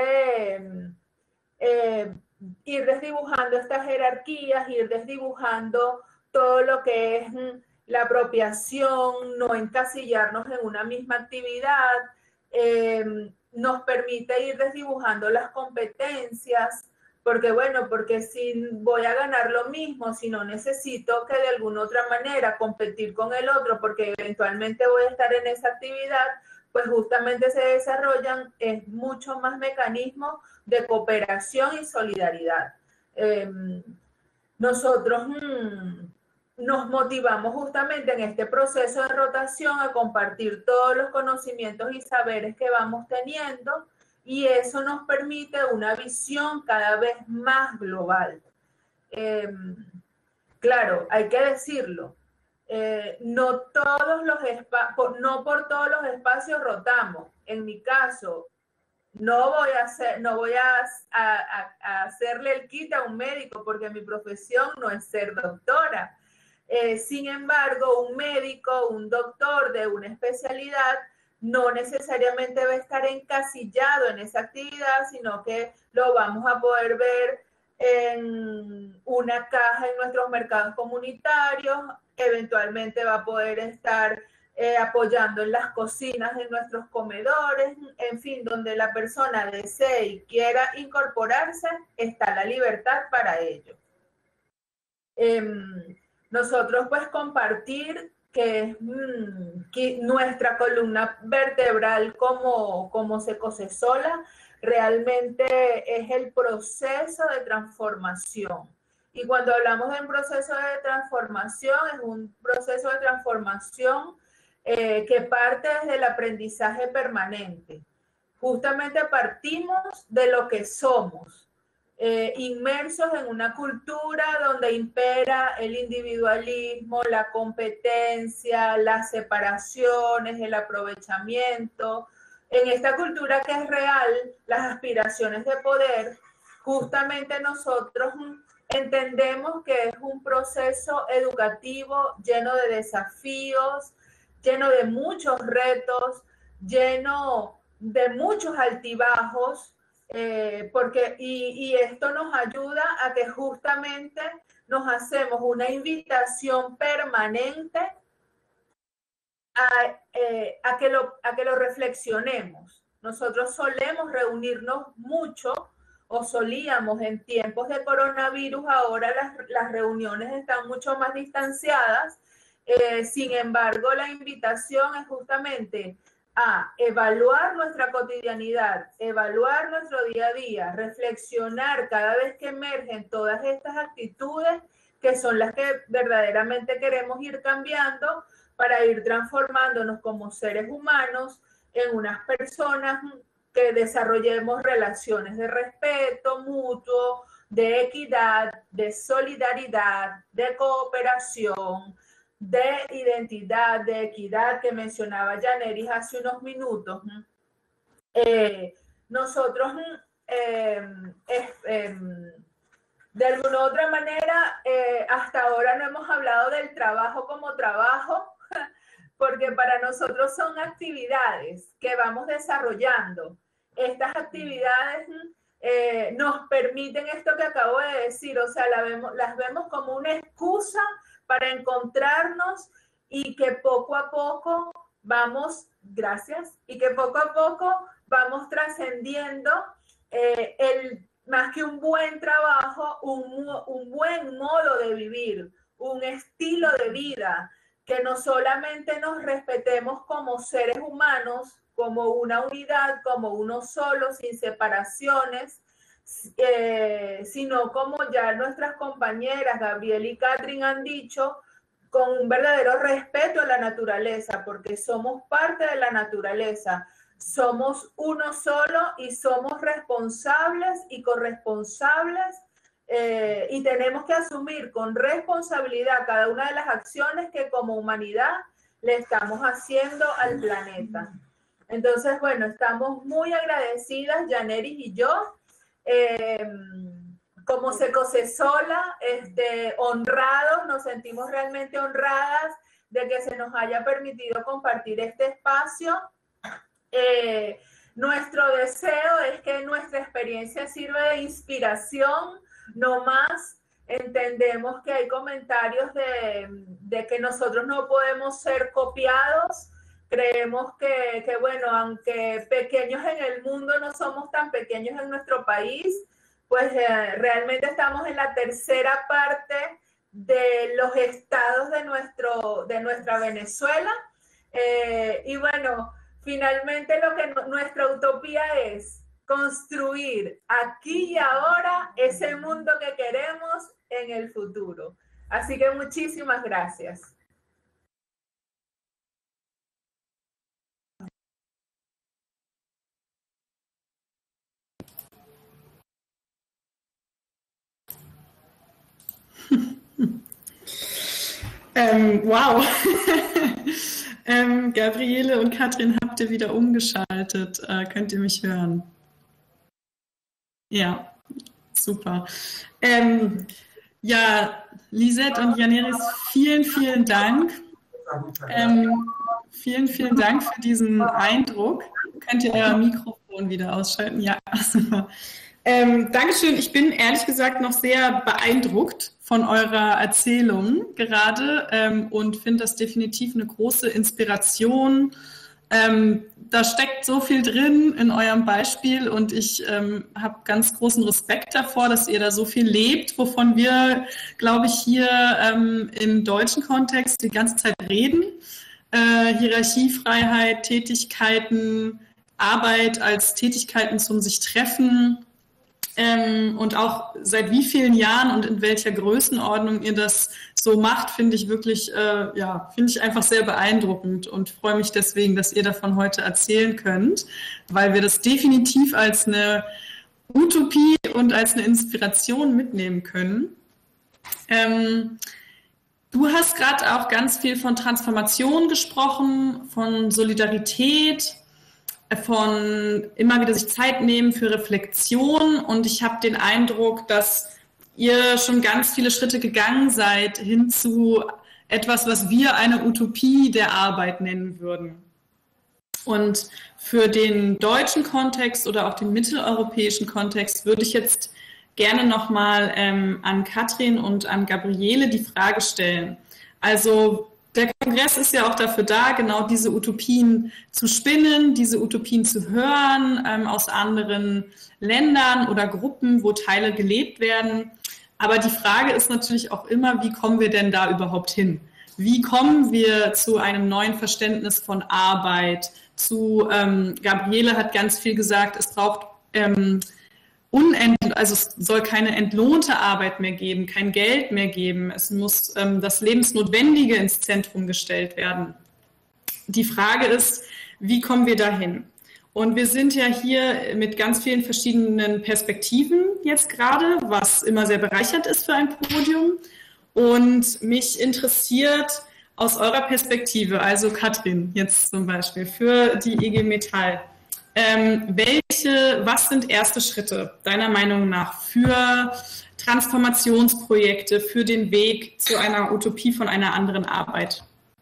eh, ir desdibujando estas jerarquías, ir desdibujando todo lo que es la apropiación, no encasillarnos en una misma actividad, eh, nos permite ir desdibujando las competencias, porque bueno, porque si voy a ganar lo mismo, si no necesito que de alguna otra manera competir con el otro, porque eventualmente voy a estar en esa actividad, pues justamente se desarrollan es mucho más mecanismos de cooperación y solidaridad. Eh, nosotros mmm, nos motivamos justamente en este proceso de rotación a compartir todos los conocimientos y saberes que vamos teniendo, y eso nos permite una visión cada vez más global. Eh, claro, hay que decirlo, eh, no, todos los por, no por todos los espacios rotamos. En mi caso, no voy a, hacer, no voy a, a, a hacerle el kit a un médico porque mi profesión no es ser doctora. Eh, sin embargo, un médico, un doctor de una especialidad no necesariamente va a estar encasillado en esa actividad, sino que lo vamos a poder ver en una caja en nuestros mercados comunitarios, eventualmente va a poder estar eh, apoyando en las cocinas de nuestros comedores, en fin, donde la persona desee y quiera incorporarse, está la libertad para ello. Eh, nosotros pues compartir que es mmm, que nuestra columna vertebral como, como Secosesola, realmente es el proceso de transformación. Y cuando hablamos de un proceso de transformación, es un proceso de transformación eh, que parte desde el aprendizaje permanente. Justamente partimos de lo que somos, eh, inmersos en una cultura donde impera el individualismo, la competencia, las separaciones, el aprovechamiento. En esta cultura que es real, las aspiraciones de poder, justamente nosotros entendemos que es un proceso educativo lleno de desafíos, lleno de muchos retos, lleno de muchos altibajos, eh, porque, y, y esto nos ayuda a que justamente nos hacemos una invitación permanente A, eh, a, que lo, a que lo reflexionemos. Nosotros solemos reunirnos mucho, o solíamos en tiempos de coronavirus, ahora las, las reuniones están mucho más distanciadas, eh, sin embargo la invitación es justamente a evaluar nuestra cotidianidad, evaluar nuestro día a día, reflexionar cada vez que emergen todas estas actitudes que son las que verdaderamente queremos ir cambiando, para ir transformándonos como seres humanos en unas personas que desarrollemos relaciones de respeto mutuo, de equidad, de solidaridad, de cooperación, de identidad, de equidad que mencionaba Yaneris hace unos minutos. Eh, nosotros, eh, eh, eh, de alguna u otra manera, eh, hasta ahora no hemos hablado del trabajo como trabajo, porque para nosotros son actividades que vamos desarrollando. Estas actividades eh, nos permiten esto que acabo de decir, o sea, la vemos, las vemos como una excusa para encontrarnos y que poco a poco vamos, gracias, y que poco a poco vamos trascendiendo eh, el, más que un buen trabajo, un, un buen modo de vivir, un estilo de vida, que no solamente nos respetemos como seres humanos, como una unidad, como uno solo, sin separaciones, eh, sino como ya nuestras compañeras Gabriela y Catherine han dicho, con un verdadero respeto a la naturaleza, porque somos parte de la naturaleza, somos uno solo y somos responsables y corresponsables. Eh, y tenemos que asumir con responsabilidad cada una de las acciones que como humanidad le estamos haciendo al planeta. Entonces, bueno, estamos muy agradecidas, Yaneris y yo, eh, como Secosesola, este, honrados, nos sentimos realmente honradas de que se nos haya permitido compartir este espacio. Eh, nuestro deseo es que nuestra experiencia sirva de inspiración. No más entendemos que hay comentarios de, de que nosotros no podemos ser copiados. Creemos que, que, bueno, aunque pequeños en el mundo, no somos tan pequeños en nuestro país, pues eh, realmente estamos en la tercera parte de los estados de, nuestro, de nuestra Venezuela. Eh, y bueno, finalmente lo que no, nuestra utopía es construir aquí y ahora ese mundo que queremos en el futuro. Así que muchísimas gracias. ähm, wow. ähm, Gabriele und Katrin, habt ihr wieder umgeschaltet? Äh, könnt ihr mich hören? Ja, super. Ähm, ja, Lisette und Yaneris, vielen, vielen Dank. Ähm, vielen, vielen Dank für diesen Eindruck. Könnt ihr euer Mikrofon wieder ausschalten? Ja, super. Ähm, Dankeschön. Ich bin ehrlich gesagt noch sehr beeindruckt von eurer Erzählung gerade ähm, und finde das definitiv eine große Inspiration Ähm, da steckt so viel drin in eurem Beispiel und ich ähm, habe ganz großen Respekt davor, dass ihr da so viel lebt, wovon wir, glaube ich, hier ähm, im deutschen Kontext die ganze Zeit reden. Äh, Hierarchiefreiheit, Tätigkeiten, Arbeit als Tätigkeiten zum sich treffen. Ähm, und auch seit wie vielen Jahren und in welcher Größenordnung ihr das so macht, finde ich wirklich, äh, ja, finde ich einfach sehr beeindruckend und freue mich deswegen, dass ihr davon heute erzählen könnt, weil wir das definitiv als eine Utopie und als eine Inspiration mitnehmen können. Ähm, du hast gerade auch ganz viel von Transformation gesprochen, von Solidarität, von immer wieder sich Zeit nehmen für Reflexion und ich habe den Eindruck, dass ihr schon ganz viele Schritte gegangen seid hin zu etwas, was wir eine Utopie der Arbeit nennen würden. Und für den deutschen Kontext oder auch den mitteleuropäischen Kontext würde ich jetzt gerne nochmal ähm, an Katrin und an Gabriele die Frage stellen. Also der Kongress ist ja auch dafür da, genau diese Utopien zu spinnen, diese Utopien zu hören ähm, aus anderen Ländern oder Gruppen, wo Teile gelebt werden. Aber die Frage ist natürlich auch immer, wie kommen wir denn da überhaupt hin? Wie kommen wir zu einem neuen Verständnis von Arbeit? Zu ähm, Gabriele hat ganz viel gesagt, es braucht ähm, unendlich, also es soll keine entlohnte Arbeit mehr geben, kein Geld mehr geben. Es muss ähm, das Lebensnotwendige ins Zentrum gestellt werden. Die Frage ist, wie kommen wir dahin? Und wir sind ja hier mit ganz vielen verschiedenen Perspektiven jetzt gerade, was immer sehr bereichert ist für ein Podium. Und mich interessiert aus eurer Perspektive, also Katrin jetzt zum Beispiel, für die I G Metall, Ähm, welche, was sind erste Schritte deiner Meinung nach für Transformationsprojekte, für den Weg zu einer Utopie von einer anderen Arbeit?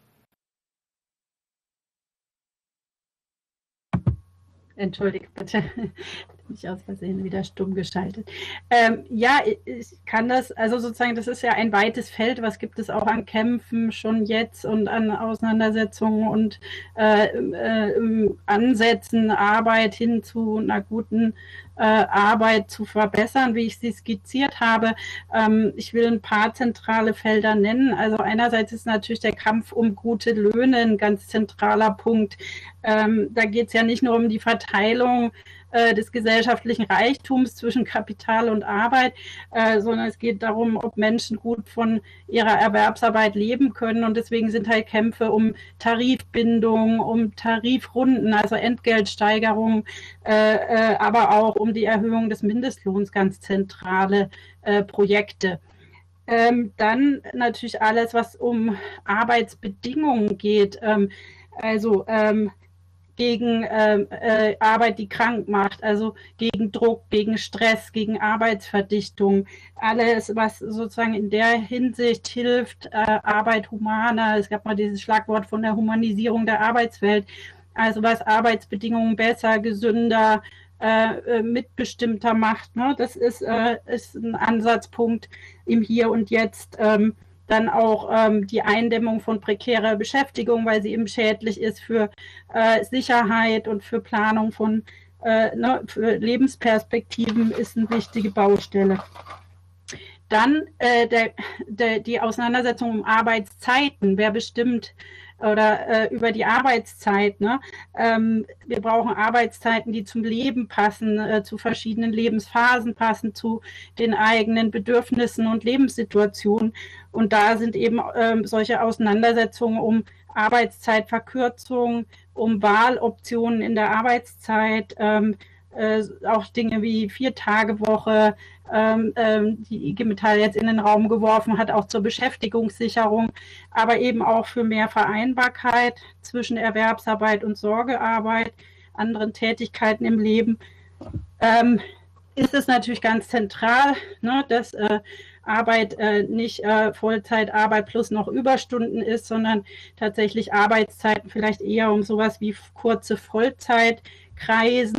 Entschuldigt bitte, nicht aus Versehen wieder stumm geschaltet. Ähm, ja, ich kann das, also sozusagen, das ist ja ein weites Feld, was gibt es auch an Kämpfen schon jetzt und an Auseinandersetzungen und äh, äh, Ansätzen, Arbeit hin zu einer guten äh, Arbeit zu verbessern, wie ich sie skizziert habe. Ähm, ich will ein paar zentrale Felder nennen. Also einerseits ist natürlich der Kampf um gute Löhne ein ganz zentraler Punkt. Ähm, da geht es ja nicht nur um die Verteilung äh, des gesellschaftlichen Reichtums zwischen Kapital und Arbeit, äh, sondern es geht darum, ob Menschen gut von ihrer Erwerbsarbeit leben können. Und deswegen sind halt Kämpfe um Tarifbindung, um Tarifrunden, also Entgeltsteigerung, äh, äh, aber auch um die Erhöhung des Mindestlohns ganz zentrale äh, Projekte. Ähm, dann natürlich alles, was um Arbeitsbedingungen geht, ähm, also ähm, gegen ähm, äh, Arbeit, die krank macht, also gegen Druck, gegen Stress, gegen Arbeitsverdichtung, alles, was sozusagen in der Hinsicht hilft, äh, Arbeit humaner, es gab mal dieses Schlagwort von der Humanisierung der Arbeitswelt, also was Arbeitsbedingungen besser, gesünder, äh, mitbestimmter macht, ne? Das ist, äh, ist ein Ansatzpunkt im Hier und Jetzt. Ähm, Dann auch ähm, die Eindämmung von prekärer Beschäftigung, weil sie eben schädlich ist für äh, Sicherheit und für Planung von äh, ne, für Lebensperspektiven, ist eine wichtige Baustelle. Dann äh, der, der, die Auseinandersetzung um Arbeitszeiten. Wer bestimmt oder äh, über die Arbeitszeit. Ne? Ähm, wir brauchen Arbeitszeiten, die zum Leben passen, äh, zu verschiedenen Lebensphasen passen, zu den eigenen Bedürfnissen und Lebenssituationen. Und da sind eben ähm, solche Auseinandersetzungen um Arbeitszeitverkürzung, um Wahloptionen in der Arbeitszeit, ähm, äh, auch Dinge wie Vier-Tage-Woche, ähm, ähm, die I G Metall jetzt in den Raum geworfen hat, auch zur Beschäftigungssicherung, aber eben auch für mehr Vereinbarkeit zwischen Erwerbsarbeit und Sorgearbeit, anderen Tätigkeiten im Leben, ähm, ist es natürlich ganz zentral, ne, dass äh, Arbeit äh, nicht äh, Vollzeitarbeit plus noch Überstunden ist, sondern tatsächlich Arbeitszeiten vielleicht eher um sowas wie kurze Vollzeit kreisen,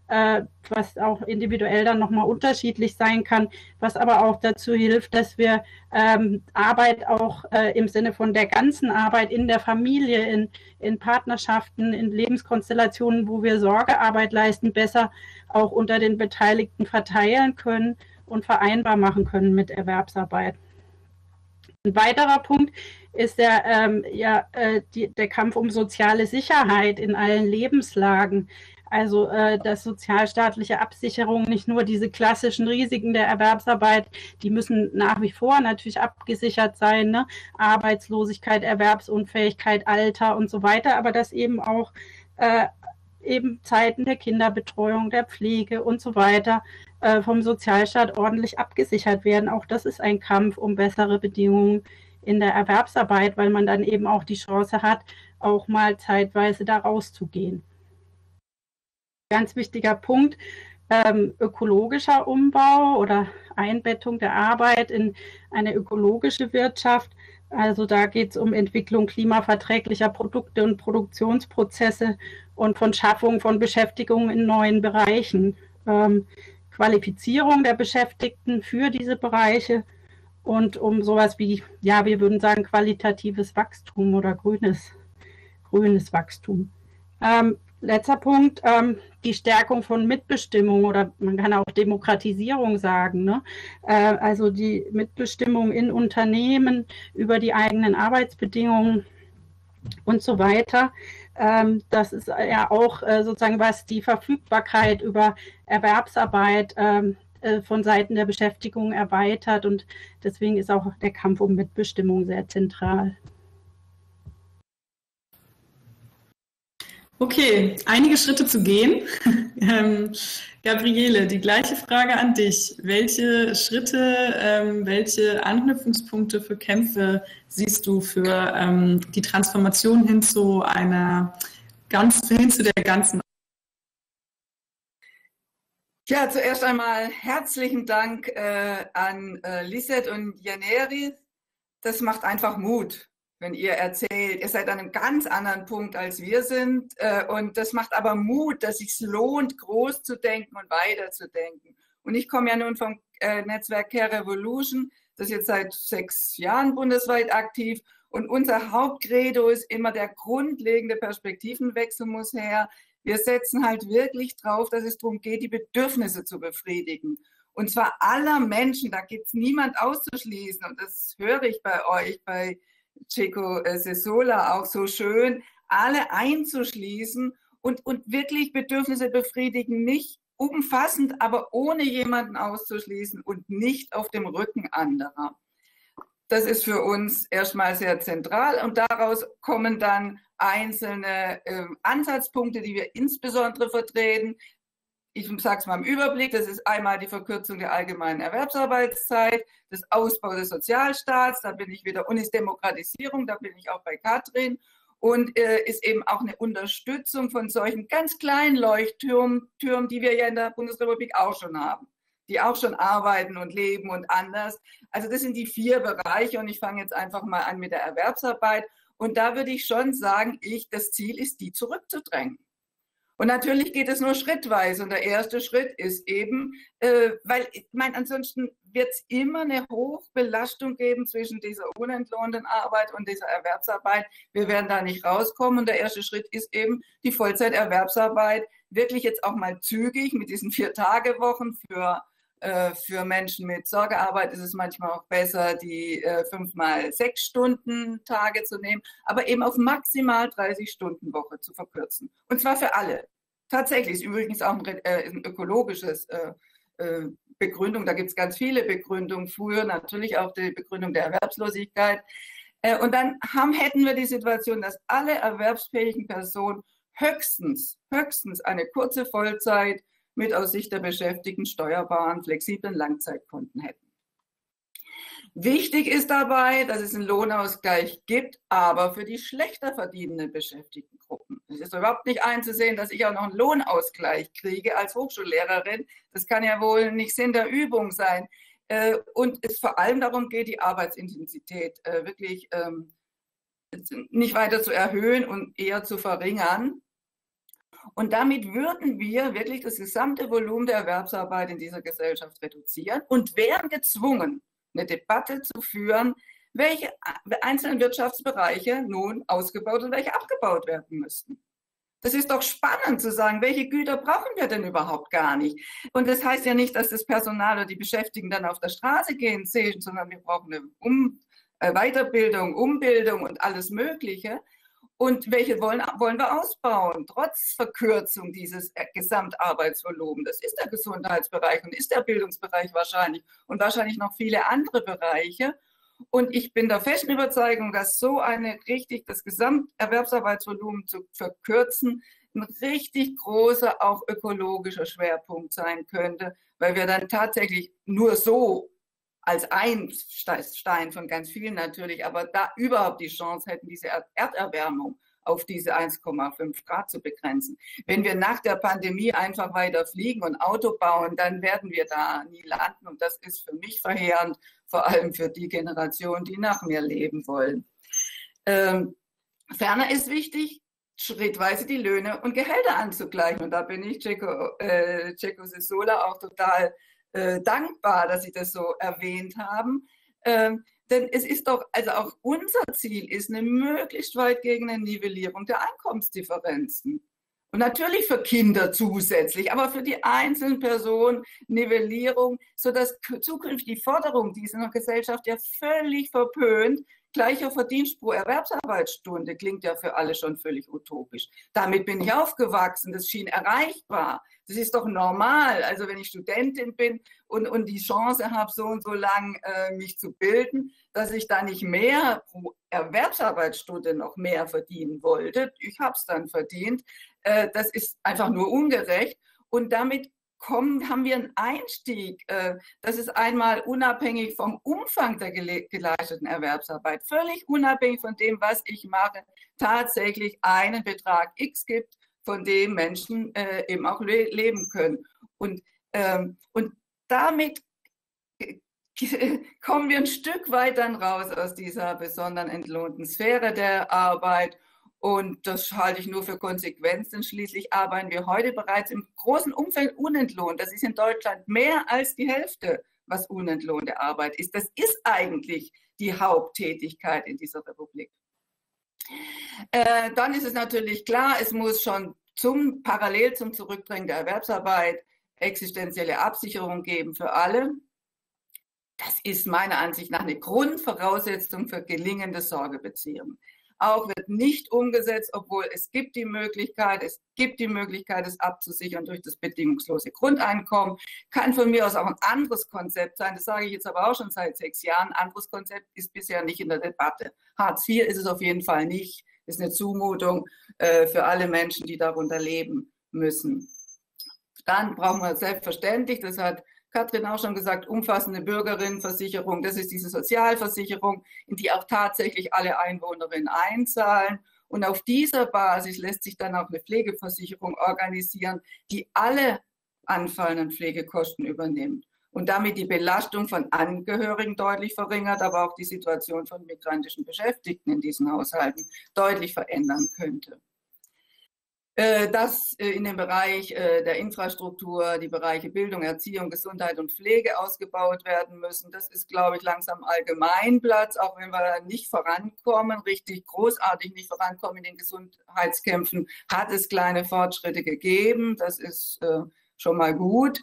äh, was auch individuell dann nochmal unterschiedlich sein kann, was aber auch dazu hilft, dass wir ähm, Arbeit auch äh, im Sinne von der ganzen Arbeit in der Familie, in, in Partnerschaften, in Lebenskonstellationen, wo wir Sorgearbeit leisten, besser auch unter den Beteiligten verteilen können und vereinbar machen können mit Erwerbsarbeit. Ein weiterer Punkt ist der, ähm, ja, äh, die, der Kampf um soziale Sicherheit in allen Lebenslagen. Also äh, dass sozialstaatliche Absicherung, nicht nur diese klassischen Risiken der Erwerbsarbeit, die müssen nach wie vor natürlich abgesichert sein, ne? Arbeitslosigkeit, Erwerbsunfähigkeit, Alter und so weiter, aber dass eben auch äh, eben Zeiten der Kinderbetreuung, der Pflege und so weiter äh, vom Sozialstaat ordentlich abgesichert werden. Auch das ist ein Kampf um bessere Bedingungen in der Erwerbsarbeit, weil man dann eben auch die Chance hat, auch mal zeitweise da rauszugehen. Ganz wichtiger Punkt, ähm, ökologischer Umbau oder Einbettung der Arbeit in eine ökologische Wirtschaft. Also da geht es um Entwicklung klimaverträglicher Produkte und Produktionsprozesse und von Schaffung von Beschäftigung in neuen Bereichen. Ähm, Qualifizierung der Beschäftigten für diese Bereiche und um sowas wie, ja, wir würden sagen, qualitatives Wachstum oder grünes, grünes Wachstum. Ähm, letzter Punkt, ähm, die Stärkung von Mitbestimmung oder man kann auch Demokratisierung sagen, ne? Äh, also die Mitbestimmung in Unternehmen über die eigenen Arbeitsbedingungen und so weiter. Ähm, das ist ja auch äh, sozusagen, was die Verfügbarkeit über Erwerbsarbeit ähm, äh, von Seiten der Beschäftigung erweitert und deswegen ist auch der Kampf um Mitbestimmung sehr zentral. Okay, einige Schritte zu gehen. ähm, Gabriele, die gleiche Frage an dich. Welche Schritte, ähm, welche Anknüpfungspunkte für Kämpfe siehst du für ähm, die Transformation hin zu einer ganz, hin zu der ganzen? Ja, zuerst einmal herzlichen Dank äh, an äh, Lisette und Janeri. Das macht einfach Mut, wenn ihr erzählt, ihr seid an einem ganz anderen Punkt, als wir sind. Und das macht aber Mut, dass es sich lohnt, groß zu denken und weiterzudenken. Und ich komme ja nun vom Netzwerk Care Revolution, das ist jetzt seit sechs Jahren bundesweit aktiv. Und unser Hauptcredo ist immer, der grundlegende Perspektivenwechsel muss her. Wir setzen halt wirklich drauf, dass es darum geht, die Bedürfnisse zu befriedigen. Und zwar aller Menschen, da gibt es niemand auszuschließen. Und das höre ich bei euch, bei Chico Sesola auch so schön, alle einzuschließen und, und wirklich Bedürfnisse befriedigen, nicht umfassend, aber ohne jemanden auszuschließen und nicht auf dem Rücken anderer. Das ist für uns erstmal sehr zentral und daraus kommen dann einzelne äh, Ansatzpunkte, die wir insbesondere vertreten. Ich sage es mal im Überblick, das ist einmal die Verkürzung der allgemeinen Erwerbsarbeitszeit, das Ausbau des Sozialstaats, da bin ich wieder, und ist Demokratisierung, da bin ich auch bei Katrin, und äh, ist eben auch eine Unterstützung von solchen ganz kleinen Leuchttürmen, Türmen, die wir ja in der Bundesrepublik auch schon haben, die auch schon arbeiten und leben und anders. Also das sind die vier Bereiche und ich fange jetzt einfach mal an mit der Erwerbsarbeit und da würde ich schon sagen, ich, das Ziel ist, die zurückzudrängen. Und natürlich geht es nur schrittweise. Und der erste Schritt ist eben, äh, weil ich meine, ansonsten wird es immer eine Hochbelastung geben zwischen dieser unentlohnten Arbeit und dieser Erwerbsarbeit. Wir werden da nicht rauskommen. Und der erste Schritt ist eben die Vollzeiterwerbsarbeit, wirklich jetzt auch mal zügig mit diesen Vier-Tage-Wochen für, äh, für Menschen mit Sorgearbeit ist es manchmal auch besser, die äh, fünfmal sechs Stunden Tage zu nehmen, aber eben auf maximal dreißig Stunden Woche zu verkürzen. Und zwar für alle. Tatsächlich ist übrigens auch ein, äh, ein ökologisches äh, äh, Begründung. Da gibt es ganz viele Begründungen. Früher natürlich auch die Begründung der Erwerbslosigkeit. Äh, und dann haben, hätten wir die Situation, dass alle erwerbsfähigen Personen höchstens, höchstens eine kurze Vollzeit mit aus Sicht der Beschäftigten steuerbaren, flexiblen Langzeitkonten hätten. Wichtig ist dabei, dass es einen Lohnausgleich gibt, aber für die schlechter verdienenden Beschäftigtengruppen. Es ist überhaupt nicht einzusehen, dass ich auch noch einen Lohnausgleich kriege als Hochschullehrerin. Das kann ja wohl nicht Sinn der Übung sein. Und es vor allem darum geht, die Arbeitsintensität wirklich nicht weiter zu erhöhen und eher zu verringern. Und damit würden wir wirklich das gesamte Volumen der Erwerbsarbeit in dieser Gesellschaft reduzieren und wären gezwungen, eine Debatte zu führen, welche einzelnen Wirtschaftsbereiche nun ausgebaut und welche abgebaut werden müssten. Das ist doch spannend zu sagen, welche Güter brauchen wir denn überhaupt gar nicht? Und das heißt ja nicht, dass das Personal oder die Beschäftigten dann auf der Straße gehen sehen, sondern wir brauchen eine um Weiterbildung, Umbildung und alles Mögliche. Und welche wollen, wollen wir ausbauen, trotz Verkürzung dieses Gesamtarbeitsvolumens? Das ist der Gesundheitsbereich und ist der Bildungsbereich wahrscheinlich und wahrscheinlich noch viele andere Bereiche. Und ich bin der festen Überzeugung, dass so eine richtig, das Gesamterwerbsarbeitsvolumen zu verkürzen, ein richtig großer, auch ökologischer Schwerpunkt sein könnte, weil wir dann tatsächlich nur so als ein Stein von ganz vielen natürlich, aber da überhaupt die Chance hätten, diese Erderwärmung auf diese eins Komma fünf Grad zu begrenzen. Wenn wir nach der Pandemie einfach weiter fliegen und Auto bauen, dann werden wir da nie landen. Und das ist für mich verheerend, vor allem für die Generation, die nach mir leben wollen. Ähm, ferner ist wichtig, schrittweise die Löhne und Gehälter anzugleichen. Und da bin ich Ceco, äh, Ceco Sesola auch total äh, dankbar, dass Sie das so erwähnt haben. Ähm, Denn es ist doch, also auch unser Ziel ist eine möglichst weitgehende Nivellierung der Einkommensdifferenzen. Und natürlich für Kinder zusätzlich, aber für die einzelnen Personen Nivellierung, sodass zukünftig die Forderung, die ist in der Gesellschaft ja völlig verpönt, gleicher Verdienst pro Erwerbsarbeitsstunde, klingt ja für alle schon völlig utopisch. Damit bin ich aufgewachsen, das schien erreichbar. Das ist doch normal. Also wenn ich Studentin bin und, und die Chance habe, so und so lang äh, mich zu bilden, dass ich da nicht mehr pro Erwerbsarbeitsstunde noch mehr verdienen wollte. Ich habe es dann verdient. Äh, das ist einfach nur ungerecht. Und damit kommen, haben wir einen Einstieg. Äh, das ist einmal unabhängig vom Umfang der gele- geleisteten Erwerbsarbeit, völlig unabhängig von dem, was ich mache, tatsächlich einen Betrag X gibt, von dem Menschen äh, eben auch le- leben können. Und, ähm, und damit kommen wir ein Stück weit dann raus aus dieser besonderen entlohnten Sphäre der Arbeit. Und das halte ich nur für konsequent, denn schließlich arbeiten wir heute bereits im großen Umfeld unentlohnt. Das ist in Deutschland mehr als die Hälfte, was unentlohnte Arbeit ist. Das ist eigentlich die Haupttätigkeit in dieser Republik. Äh, dann ist es natürlich klar, es muss schon zum, parallel zum Zurückdrängen der Erwerbsarbeit existenzielle Absicherung geben für alle. Das ist meiner Ansicht nach eine Grundvoraussetzung für gelingende Sorgebeziehungen. Auch wird nicht umgesetzt, obwohl es gibt die Möglichkeit, es gibt die Möglichkeit, es abzusichern durch das bedingungslose Grundeinkommen. Kann von mir aus auch ein anderes Konzept sein. Das sage ich jetzt aber auch schon seit sechs Jahren. Ein anderes Konzept ist bisher nicht in der Debatte. Hartz vier ist es auf jeden Fall nicht. Ist eine Zumutung äh, für alle Menschen, die darunter leben müssen. Dann brauchen wir selbstverständlich, das hat Katrin auch schon gesagt, umfassende Bürgerinnenversicherung. Das ist diese Sozialversicherung, in die auch tatsächlich alle Einwohnerinnen einzahlen. Und auf dieser Basis lässt sich dann auch eine Pflegeversicherung organisieren, die alle anfallenden Pflegekosten übernimmt und damit die Belastung von Angehörigen deutlich verringert, aber auch die Situation von migrantischen Beschäftigten in diesen Haushalten deutlich verändern könnte. Dass in dem Bereich der Infrastruktur die Bereiche Bildung, Erziehung, Gesundheit und Pflege ausgebaut werden müssen, das ist, glaube ich, langsam Allgemeinplatz, auch wenn wir nicht vorankommen, richtig großartig nicht vorankommen in den Gesundheitskämpfen, hat es kleine Fortschritte gegeben, das ist schon mal gut.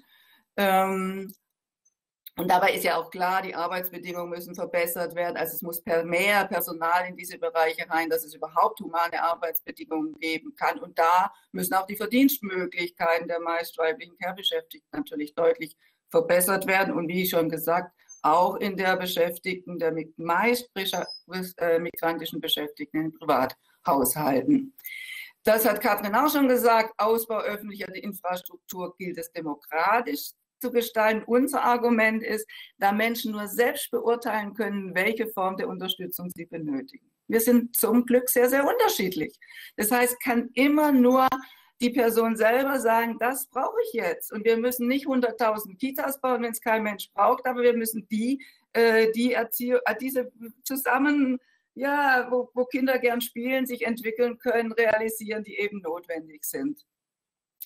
Und dabei ist ja auch klar, die Arbeitsbedingungen müssen verbessert werden. Also es muss mehr Personal in diese Bereiche rein, dass es überhaupt humane Arbeitsbedingungen geben kann. Und da müssen auch die Verdienstmöglichkeiten der meist weiblichen Care-Beschäftigten natürlich deutlich verbessert werden. Und wie schon gesagt, auch in der Beschäftigten, der meist migrantischen Beschäftigten in Privathaushalten. Das hat Katrin auch schon gesagt. Ausbau öffentlicher Infrastruktur gilt es demokratisch zu gestalten. Unser Argument ist, da Menschen nur selbst beurteilen können, welche Form der Unterstützung sie benötigen. Wir sind zum Glück sehr, sehr unterschiedlich. Das heißt, kann immer nur die Person selber sagen, das brauche ich jetzt. Und wir müssen nicht hunderttausend Kitas bauen, wenn es kein Mensch braucht, aber wir müssen die, äh, die Erziehung, diese zusammen, ja, wo, wo Kinder gern spielen, sich entwickeln können, realisieren, die eben notwendig sind.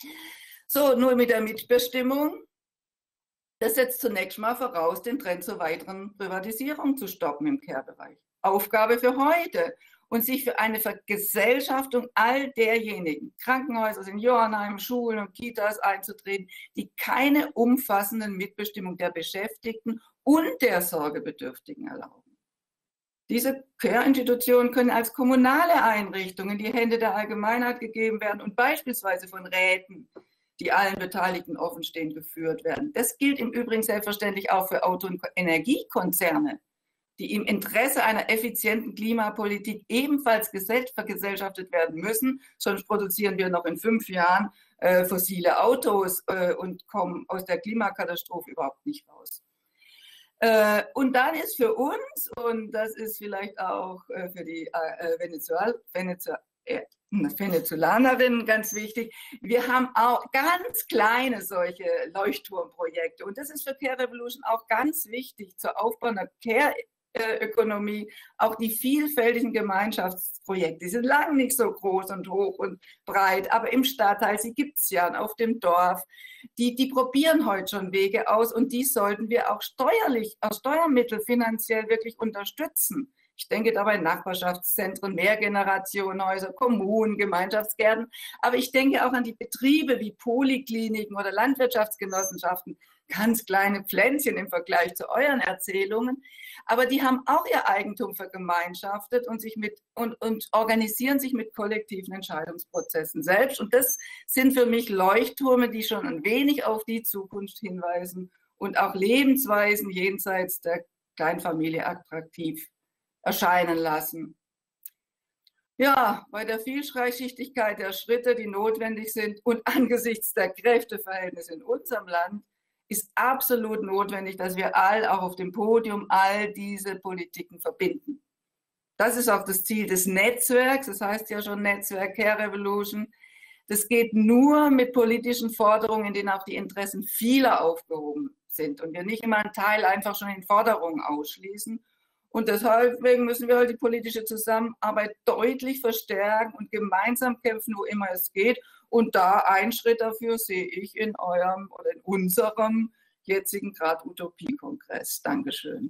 So, nur mit der Mitbestimmung. Das setzt zunächst mal voraus, den Trend zur weiteren Privatisierung zu stoppen im Care-Bereich. Aufgabe für heute und sich für eine Vergesellschaftung all derjenigen, Krankenhäuser, Seniorenheime, Schulen und Kitas einzutreten, die keine umfassende Mitbestimmung der Beschäftigten und der Sorgebedürftigen erlauben. Diese Care-Institutionen können als kommunale Einrichtungen in die Hände der Allgemeinheit gegeben werden und beispielsweise von Räten, die allen Beteiligten offenstehend geführt werden. Das gilt im Übrigen selbstverständlich auch für Auto- und Energiekonzerne, die im Interesse einer effizienten Klimapolitik ebenfalls vergesellschaftet werden müssen. Sonst produzieren wir noch in fünf Jahren äh, fossile Autos äh, und kommen aus der Klimakatastrophe überhaupt nicht raus. Äh, und dann ist für uns, und das ist vielleicht auch äh, für die äh, Venezuel Venezuel äh, Venezolanerinnen ganz wichtig, wir haben auch ganz kleine solche Leuchtturmprojekte. Und das ist für Care Revolution auch ganz wichtig zur Aufbau einer Care-Ökonomie, auch die vielfältigen Gemeinschaftsprojekte. Die sind lange nicht so groß und hoch und breit, aber im Stadtteil, sie gibt es ja, und auf dem Dorf, die, die probieren heute schon Wege aus und die sollten wir auch steuerlich, aus Steuermitteln finanziell wirklich unterstützen. Ich denke dabei Nachbarschaftszentren, Mehrgenerationenhäuser, Kommunen, Gemeinschaftsgärten. Aber ich denke auch an die Betriebe wie Polikliniken oder Landwirtschaftsgenossenschaften. Ganz kleine Pflänzchen im Vergleich zu euren Erzählungen. Aber die haben auch ihr Eigentum vergemeinschaftet und, sich mit, und, und organisieren sich mit kollektiven Entscheidungsprozessen selbst. Und das sind für mich Leuchttürme, die schon ein wenig auf die Zukunft hinweisen und auch Lebensweisen jenseits der Kleinfamilie attraktiv erscheinen lassen. Ja, bei der Vielschichtigkeit der Schritte, die notwendig sind und angesichts der Kräfteverhältnisse in unserem Land, ist absolut notwendig, dass wir all auch auf dem Podium all diese Politiken verbinden. Das ist auch das Ziel des Netzwerks, das heißt ja schon Netzwerk Care Revolution. Das geht nur mit politischen Forderungen, in denen auch die Interessen vieler aufgehoben sind und wir nicht immer einen Teil einfach schon in Forderungen ausschließen. Und deswegen müssen wir halt die politische Zusammenarbeit deutlich verstärken und gemeinsam kämpfen, wo immer es geht. Und da ein Schritt dafür sehe ich in eurem oder in unserem jetzigen Grad Utopie-Kongress. Dankeschön.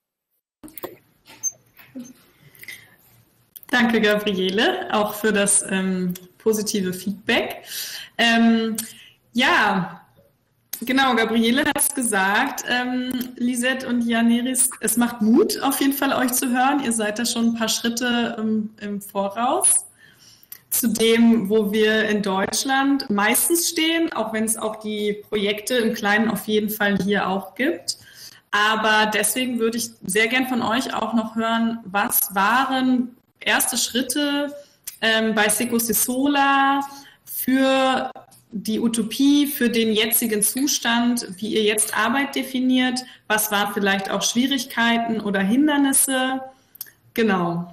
Danke, Gabriele, auch für das ähm, positive Feedback. Ähm, ja, genau, Gabriele hat es gesagt, ähm, Lisette und Janeris, es macht Mut, auf jeden Fall euch zu hören. Ihr seid da schon ein paar Schritte ähm, im Voraus zu dem, wo wir in Deutschland meistens stehen, auch wenn es auch die Projekte im Kleinen auf jeden Fall hier auch gibt. Aber deswegen würde ich sehr gern von euch auch noch hören, was waren erste Schritte ähm, bei Seco Sesola für die Utopie, für den jetzigen Zustand, wie ihr jetzt Arbeit definiert, was waren vielleicht auch Schwierigkeiten oder Hindernisse? Genau.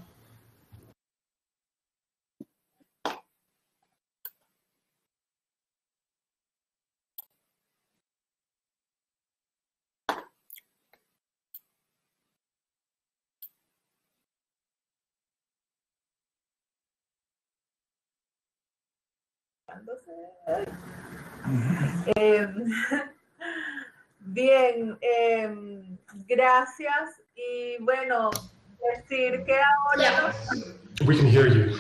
Eh, bien, eh, gracias y bueno, decir que ahora... Yeah. We can hear you.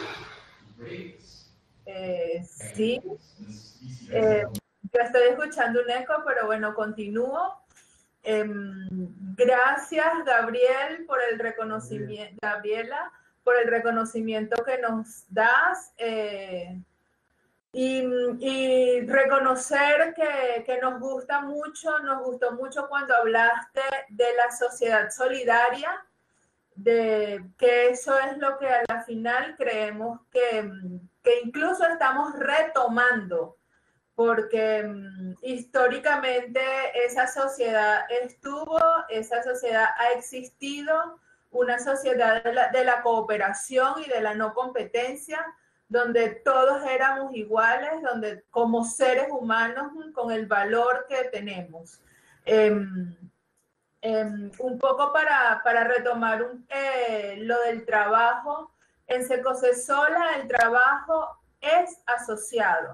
Eh, sí, eh, yo estoy escuchando un eco, pero bueno, continúo. Eh, gracias, Gabriel, por el reconocimiento, Gabriela, por el reconocimiento que nos das. Eh, Y, y reconocer que, que nos gusta mucho, nos gustó mucho cuando hablaste de la sociedad solidaria, de que eso es lo que a la final creemos que, que incluso estamos retomando, porque um, históricamente esa sociedad estuvo, esa sociedad ha existido, una sociedad de la, de la cooperación y de la no competencia, donde todos éramos iguales, donde como seres humanos, con el valor que tenemos. Eh, eh, un poco para, para retomar un, eh, lo del trabajo, en Seco Sesola el trabajo es asociado.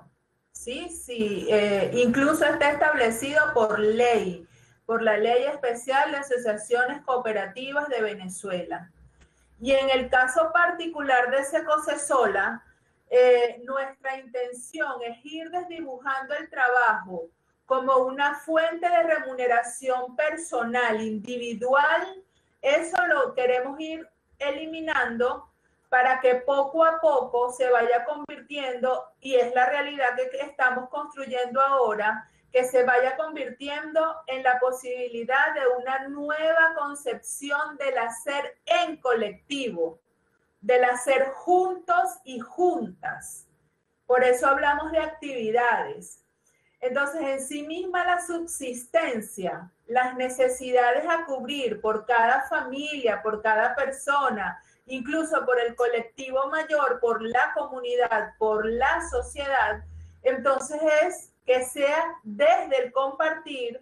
Sí, sí, eh, incluso está establecido por ley, por la Ley Especial de Asociaciones Cooperativas de Venezuela. Y en el caso particular de Secosesola, eh, nuestra intención es ir desdibujando el trabajo como una fuente de remuneración personal, individual. Eso lo queremos ir eliminando para que poco a poco se vaya convirtiendo, y es la realidad que estamos construyendo ahora, que se vaya convirtiendo en la posibilidad de una nueva concepción del hacer en colectivo, del hacer juntos y juntas. Por eso hablamos de actividades. Entonces, en sí misma la subsistencia, las necesidades a cubrir por cada familia, por cada persona, incluso por el colectivo mayor, por la comunidad, por la sociedad, entonces es que sea desde el compartir,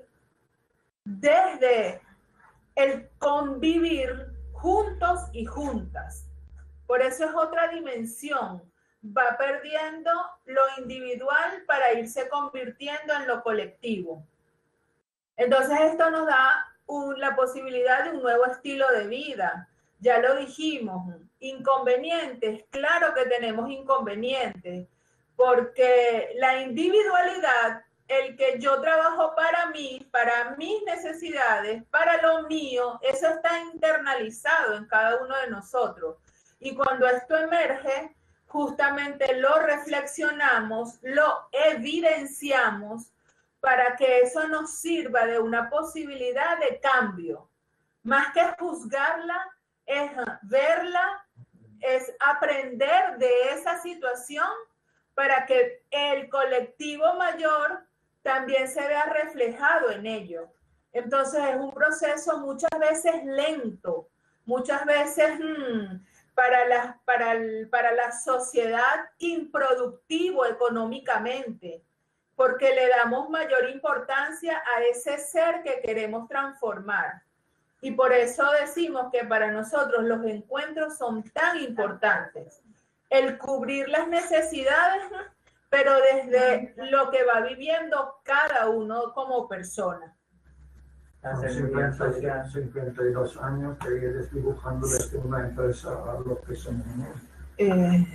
desde el convivir juntos y juntas. Por eso es otra dimensión. Va perdiendo lo individual para irse convirtiendo en lo colectivo. Entonces esto nos da un, la posibilidad de un nuevo estilo de vida. Ya lo dijimos, inconvenientes, claro que tenemos inconvenientes, porque la individualidad, el que yo trabajo para mí, para mis necesidades, para lo mío, eso está internalizado en cada uno de nosotros. Y cuando esto emerge, justamente lo reflexionamos, lo evidenciamos para que eso nos sirva de una posibilidad de cambio. Más que juzgarla, es verla, es aprender de esa situación para que el colectivo mayor también se vea reflejado en ello. Entonces es un proceso muchas veces lento, muchas veces hmm, para, la, para, el, para la sociedad improductivo económicamente, porque le damos mayor importancia a ese ser que queremos transformar. Y por eso decimos que para nosotros los encuentros son tan importantes. El cubrir las necesidades, pero desde lo que va viviendo cada uno como persona. Hace cincuenta, cincuenta y dos años que vienes dibujando desde una empresa a lo que somos. Eh,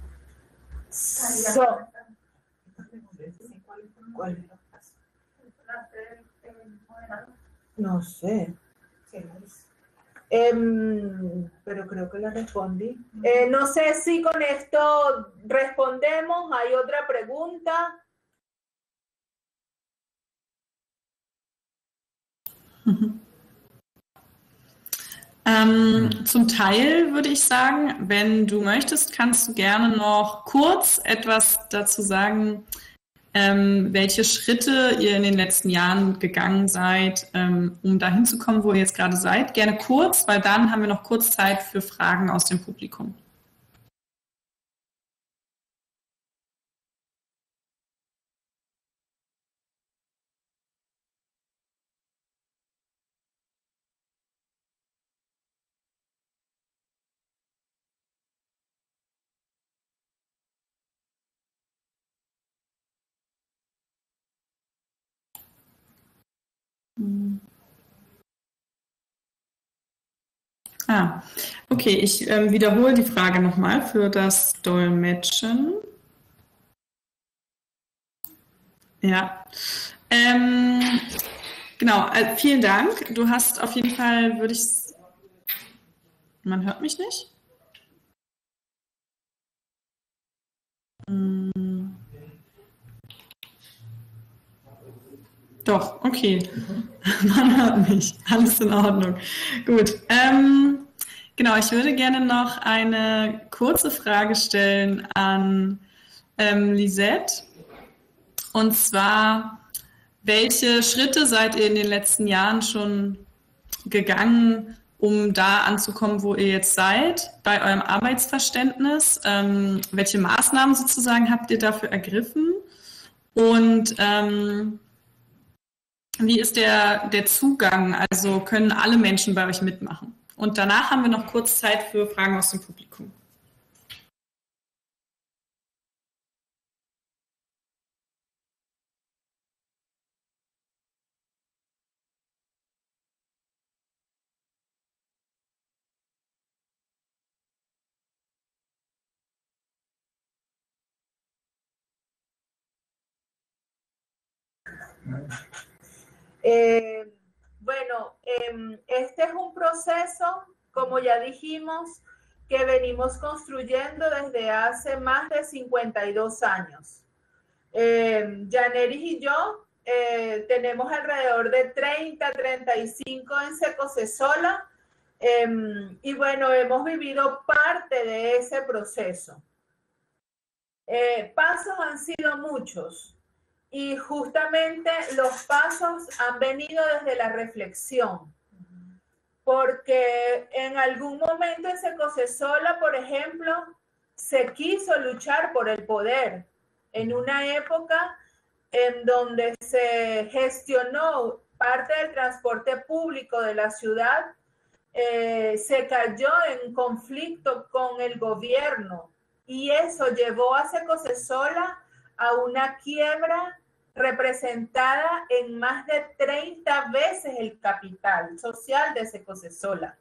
so, ¿Cuál? No sé. Eh, pero creo que la respondí. Eh, no sé si con esto respondemos. ¿Hay otra pregunta? Ähm, zum Teil würde ich sagen, wenn du möchtest, kannst du gerne noch kurz etwas dazu sagen, ähm, welche Schritte ihr in den letzten Jahren gegangen seid, ähm, um dahin zu kommen, wo ihr jetzt gerade seid. Gerne kurz, weil dann haben wir noch kurz Zeit für Fragen aus dem Publikum. Ah, okay, ich ähm, wiederhole die Frage nochmal für das Dolmetschen. Ja, ähm, genau, äh, vielen Dank. Du hast auf jeden Fall, würde ich, man hört mich nicht? Hm. Doch, okay. Man hört mich. Alles in Ordnung. Gut. Ähm, genau, ich würde gerne noch eine kurze Frage stellen an ähm, Lisette. Und zwar, welche Schritte seid ihr in den letzten Jahren schon gegangen, um da anzukommen, wo ihr jetzt seid, bei eurem Arbeitsverständnis? Ähm, welche Maßnahmen sozusagen habt ihr dafür ergriffen? Und ähm, wie ist der, der Zugang? Also können alle Menschen bei euch mitmachen? Und danach haben wir noch kurz Zeit für Fragen aus dem Publikum. Eh, bueno, eh, este es un proceso, como ya dijimos, que venimos construyendo desde hace más de cincuenta y dos años. Eh, Yaneris y yo eh, tenemos alrededor de treinta, treinta y cinco en Secosesola, eh, y bueno, hemos vivido parte de ese proceso. Eh, pasos han sido muchos y justamente los pasos han venido desde la reflexión. Porque en algún momento en Secosesola, por ejemplo, se quiso luchar por el poder. En una época en donde se gestionó parte del transporte público de la ciudad, eh, se cayó en conflicto con el gobierno y eso llevó a Secosesola a una quiebra representada en más de treinta veces el capital social de Secosesola.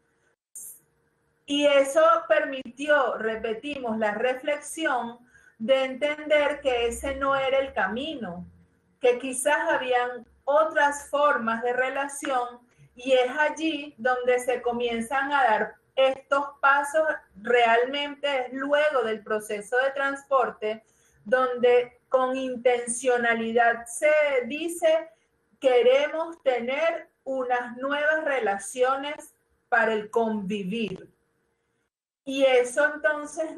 Y eso permitió, repetimos, la reflexión de entender que ese no era el camino, que quizás habían otras formas de relación, y es allí donde se comienzan a dar estos pasos realmente luego del proceso de transporte, donde con intencionalidad se dice queremos tener unas nuevas relaciones para el convivir. Y eso entonces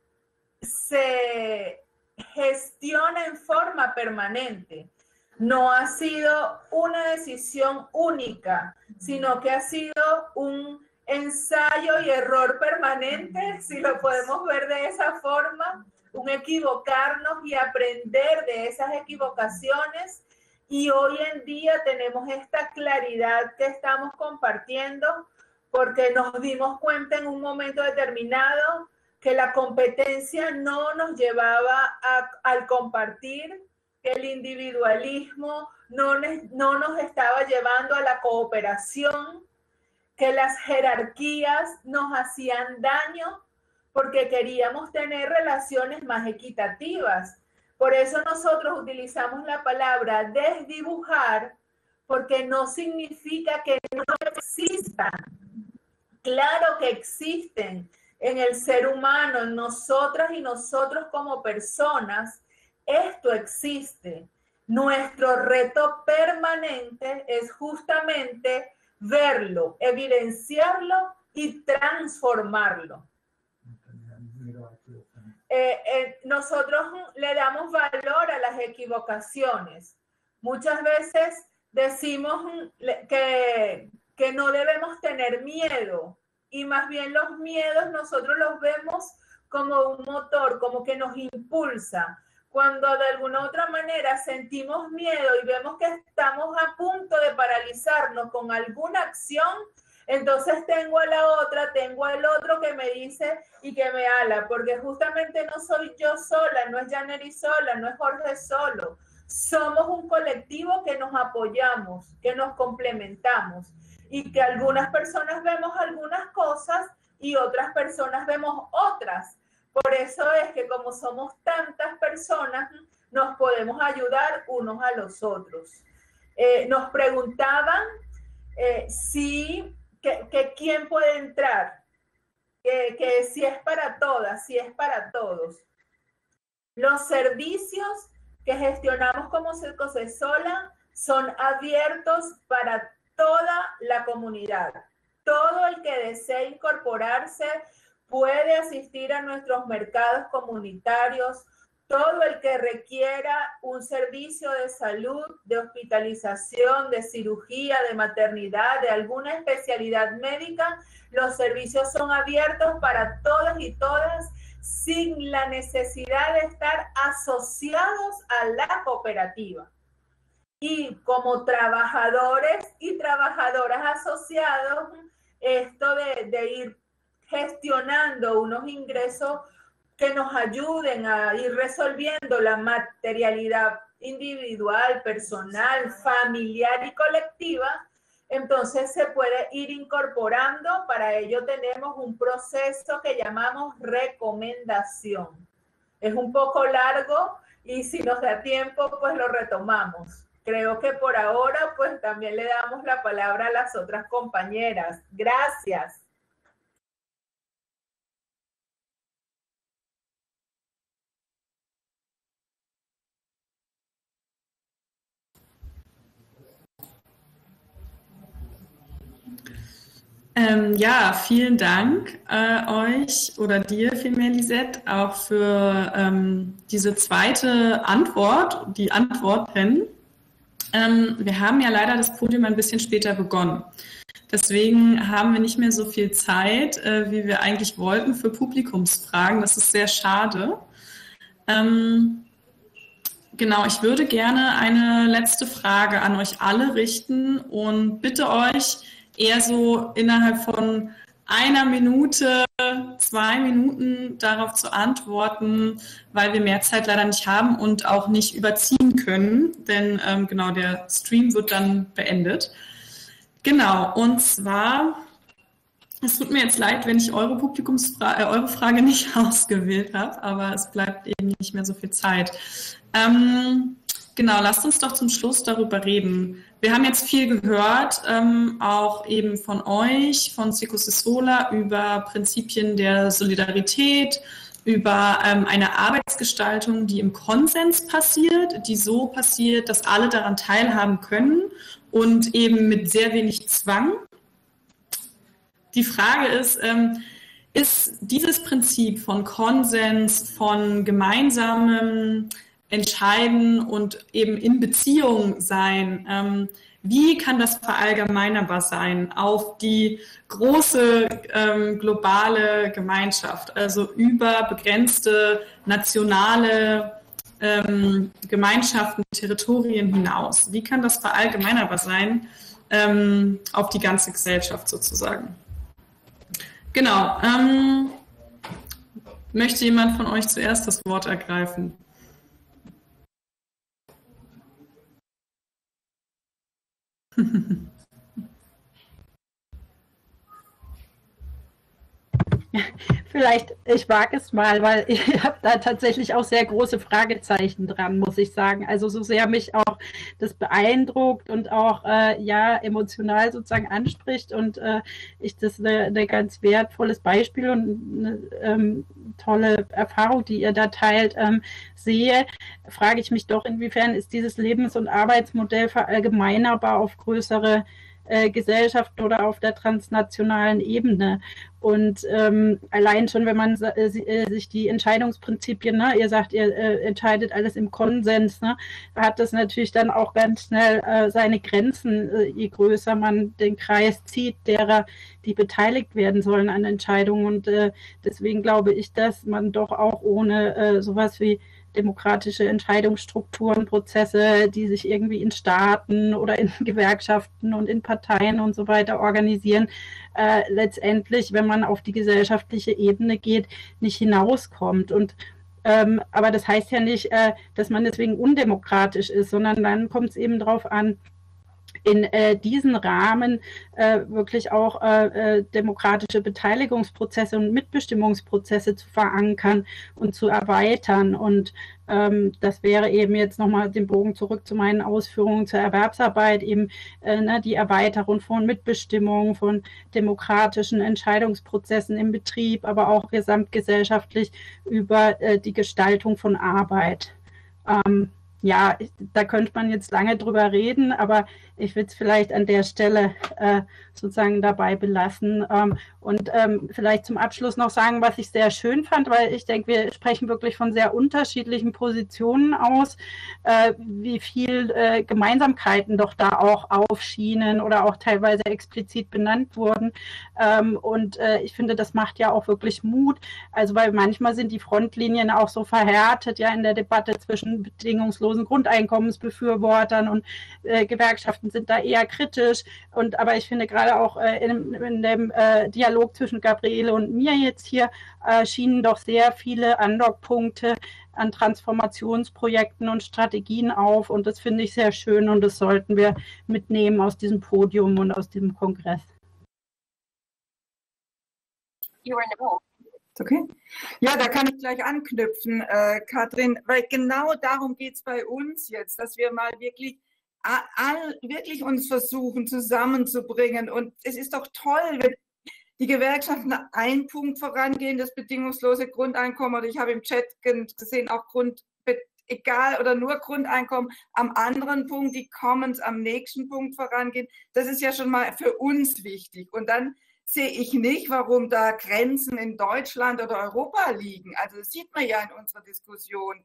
se gestiona en forma permanente. No ha sido una decisión única, sino que ha sido un ensayo y error permanente, si lo podemos ver de esa forma, un equivocarnos y aprender de esas equivocaciones. Y hoy en día tenemos esta claridad que estamos compartiendo porque nos dimos cuenta en un momento determinado que la competencia no nos llevaba a, al compartir, que el individualismo no, no nos estaba llevando a la cooperación, que las jerarquías nos hacían daño porque queríamos tener relaciones más equitativas. Por eso nosotros utilizamos la palabra desdibujar, porque no significa que no existan. Claro que existen en el ser humano, en nosotras y nosotros como personas, esto existe. Nuestro reto permanente es justamente verlo, evidenciarlo y transformarlo. Eh, eh, nosotros le damos valor a las equivocaciones. Muchas veces decimos que, que no debemos tener miedo y más bien los miedos nosotros los vemos como un motor, como que nos impulsa. Cuando de alguna otra manera sentimos miedo y vemos que estamos a punto de paralizarnos con alguna acción, entonces tengo a la otra, tengo al otro que me dice y que me ala, porque justamente no soy yo sola, no es Yaneris sola, no es Jorge solo. Somos un colectivo que nos apoyamos, que nos complementamos y que algunas personas vemos algunas cosas y otras personas vemos otras. Por eso es que como somos tantas personas, nos podemos ayudar unos a los otros. Eh, nos preguntaban eh, si... Que, que quién puede entrar, que, que si es para todas, si es para todos. Los servicios que gestionamos como Secosesola son abiertos para toda la comunidad. Todo el que desee incorporarse puede asistir a nuestros mercados comunitarios. Todo el que requiera un servicio de salud, de hospitalización, de cirugía, de maternidad, de alguna especialidad médica, los servicios son abiertos para todos y todas sin la necesidad de estar asociados a la cooperativa. Y como trabajadores y trabajadoras asociados, esto de, de ir gestionando unos ingresos que nos ayuden a ir resolviendo la materialidad individual, personal, familiar y colectiva, entonces se puede ir incorporando. Para ello tenemos un proceso que llamamos recomendación. Es un poco largo y si nos da tiempo, pues lo retomamos. creo que por ahora pues también le damos la palabra a las otras compañeras. Gracias. Ähm, ja, vielen Dank äh, euch oder dir vielmehr, Lisette, auch für ähm, diese zweite Antwort, die Antworten. Ähm, wir haben ja leider das Podium ein bisschen später begonnen. Deswegen haben wir nicht mehr so viel Zeit, äh, wie wir eigentlich wollten für Publikumsfragen. Das ist sehr schade. Ähm, genau, ich würde gerne eine letzte Frage an euch alle richten und bitte euch, eher so innerhalb von einer Minute, zwei Minuten darauf zu antworten, weil wir mehr Zeit leider nicht haben und auch nicht überziehen können, denn ähm, genau, der Stream wird dann beendet. Genau, und zwar, es tut mir jetzt leid, wenn ich eure Publikumsfrage, äh, eure Frage nicht ausgewählt habe, aber es bleibt eben nicht mehr so viel Zeit. Ähm, Genau, lasst uns doch zum Schluss darüber reden. Wir haben jetzt viel gehört, ähm, auch eben von euch, von Psicosesola, über Prinzipien der Solidarität, über ähm, eine Arbeitsgestaltung, die im Konsens passiert, die so passiert, dass alle daran teilhaben können und eben mit sehr wenig Zwang. Die Frage ist, ähm, ist dieses Prinzip von Konsens, von gemeinsamem Entscheiden und eben in Beziehung sein, ähm, wie kann das verallgemeinerbar sein auf die große ähm, globale Gemeinschaft, also über begrenzte nationale ähm, Gemeinschaften, Territorien hinaus? Wie kann das verallgemeinerbar sein ähm, auf die ganze Gesellschaft sozusagen? Genau. Ähm, möchte jemand von euch zuerst das Wort ergreifen? Vielleicht, ich wage es mal, weil ich habe da tatsächlich auch sehr große Fragezeichen dran, muss ich sagen. Also so sehr mich auch das beeindruckt und auch äh, ja emotional sozusagen anspricht und äh, ich das eine, eine ganz wertvolles Beispiel und eine ähm, tolle Erfahrung, die ihr da teilt, ähm, sehe, frage ich mich doch, inwiefern ist dieses Lebens- und Arbeitsmodell verallgemeinerbar auf größere Äh, Gesellschaften oder auf der transnationalen Ebene. Und ähm, allein schon, wenn man äh, sich die Entscheidungsprinzipien, ne, ihr sagt, ihr äh, entscheidet alles im Konsens, ne, hat das natürlich dann auch ganz schnell äh, seine Grenzen, äh, je größer man den Kreis zieht, derer, die beteiligt werden sollen an Entscheidungen. Und äh, deswegen glaube ich, dass man doch auch ohne äh, sowas wie demokratische Entscheidungsstrukturen, Prozesse, die sich irgendwie in Staaten oder in Gewerkschaften und in Parteien und so weiter organisieren, äh, letztendlich, wenn man auf die gesellschaftliche Ebene geht, nicht hinauskommt. Und ähm, aber das heißt ja nicht, äh, dass man deswegen undemokratisch ist, sondern dann kommt es eben darauf an, in äh, diesen Rahmen äh, wirklich auch äh, demokratische Beteiligungsprozesse und Mitbestimmungsprozesse zu verankern und zu erweitern. Und ähm, das wäre eben jetzt nochmal den Bogen zurück zu meinen Ausführungen zur Erwerbsarbeit, eben äh, ne, die Erweiterung von Mitbestimmung, von demokratischen Entscheidungsprozessen im Betrieb, aber auch gesamtgesellschaftlich über äh, die Gestaltung von Arbeit. Ähm, Ja, da könnte man jetzt lange drüber reden, aber ich würde es vielleicht an der Stelle äh, sozusagen dabei belassen ähm, und ähm, vielleicht zum Abschluss noch sagen, was ich sehr schön fand, weil ich denke, wir sprechen wirklich von sehr unterschiedlichen Positionen aus, äh, wie viel äh, Gemeinsamkeiten doch da auch aufschienen oder auch teilweise explizit benannt wurden. Ähm, und äh, ich finde, das macht ja auch wirklich Mut, also weil manchmal sind die Frontlinien auch so verhärtet, ja, in der Debatte zwischen bedingungslosen Grundeinkommensbefürwortern und äh, Gewerkschaften sind da eher kritisch. Und aber ich finde gerade auch äh, in, in dem äh, Dialog zwischen Gabriele und mir jetzt hier äh, schienen doch sehr viele Andockpunkte an Transformationsprojekten und Strategien auf. Und das finde ich sehr schön und das sollten wir mitnehmen aus diesem Podium und aus diesem Kongress. Okay. Ja, da kann ich gleich anknüpfen, äh, Katrin, weil genau darum geht es bei uns jetzt, dass wir mal wirklich all, wirklich uns versuchen zusammenzubringen. Und es ist doch toll, wenn die Gewerkschaften einen Punkt vorangehen, das bedingungslose Grundeinkommen, oder ich habe im Chat gesehen, auch Grund, egal oder nur Grundeinkommen, am anderen Punkt, die Commons am nächsten Punkt vorangehen. Das ist ja schon mal für uns wichtig. Und dann sehe ich nicht, warum da Grenzen in Deutschland oder Europa liegen. Also das sieht man ja in unserer Diskussion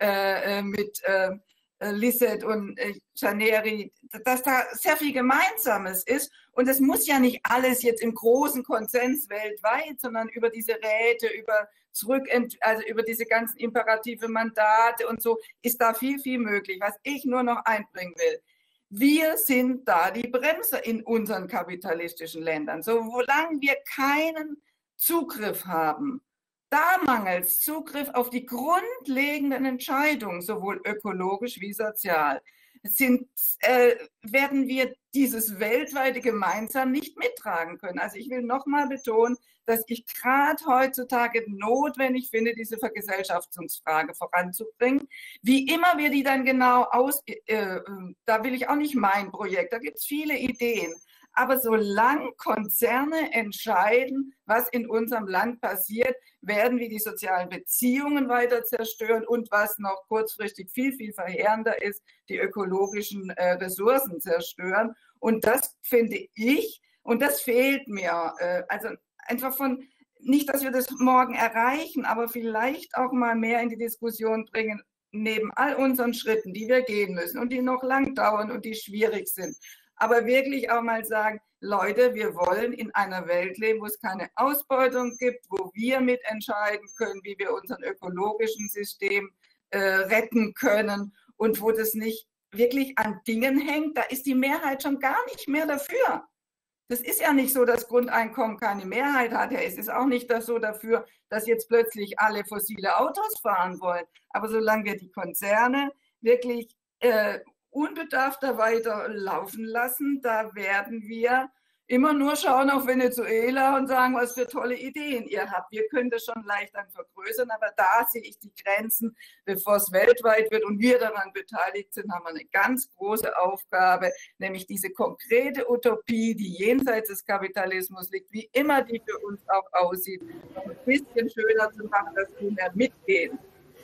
äh, mit äh, Lisette und äh, Janeri, dass da sehr viel Gemeinsames ist. Und es muss ja nicht alles jetzt im großen Konsens weltweit, sondern über diese Räte, über zurück, also über diese ganzen imperative Mandate und so, ist da viel, viel möglich. Was ich nur noch einbringen will: Wir sind da die Bremse in unseren kapitalistischen Ländern. Solange wir keinen Zugriff haben, da mangelt es Zugriff auf die grundlegenden Entscheidungen, sowohl ökologisch wie sozial, sind, äh, werden wir dieses weltweite gemeinsam nicht mittragen können. Also ich will nochmal betonen, dass ich gerade heutzutage notwendig finde, diese Vergesellschaftungsfrage voranzubringen. Wie immer wir die dann genau aus, äh, da will ich auch nicht mein Projekt, da gibt es viele Ideen. Aber solange Konzerne entscheiden, was in unserem Land passiert, werden wir die sozialen Beziehungen weiter zerstören und, was noch kurzfristig viel, viel verheerender ist, die ökologischen äh, Ressourcen zerstören. Und das finde ich, und das fehlt mir, äh, also einfach von, nicht, dass wir das morgen erreichen, aber vielleicht auch mal mehr in die Diskussion bringen, neben all unseren Schritten, die wir gehen müssen und die noch lang dauern und die schwierig sind. Aber wirklich auch mal sagen, Leute, wir wollen in einer Welt leben, wo es keine Ausbeutung gibt, wo wir mitentscheiden können, wie wir unseren ökologischen System äh, retten können und wo das nicht wirklich an Dingen hängt. Da ist die Mehrheit schon gar nicht mehr dafür. Das ist ja nicht so, dass Grundeinkommen keine Mehrheit hat. Es ist auch nicht so dafür, dass jetzt plötzlich alle fossile Autos fahren wollen. Aber solange wir die Konzerne wirklich äh, unbedarfter weiter laufen lassen, da werden wir immer nur schauen auf Venezuela und sagen, was für tolle Ideen ihr habt. Wir können das schon leicht dann vergrößern, aber da sehe ich die Grenzen, bevor es weltweit wird und wir daran beteiligt sind, haben wir eine ganz große Aufgabe, nämlich diese konkrete Utopie, die jenseits des Kapitalismus liegt, wie immer die für uns auch aussieht, noch ein bisschen schöner zu machen, dass wir mehr mitgehen.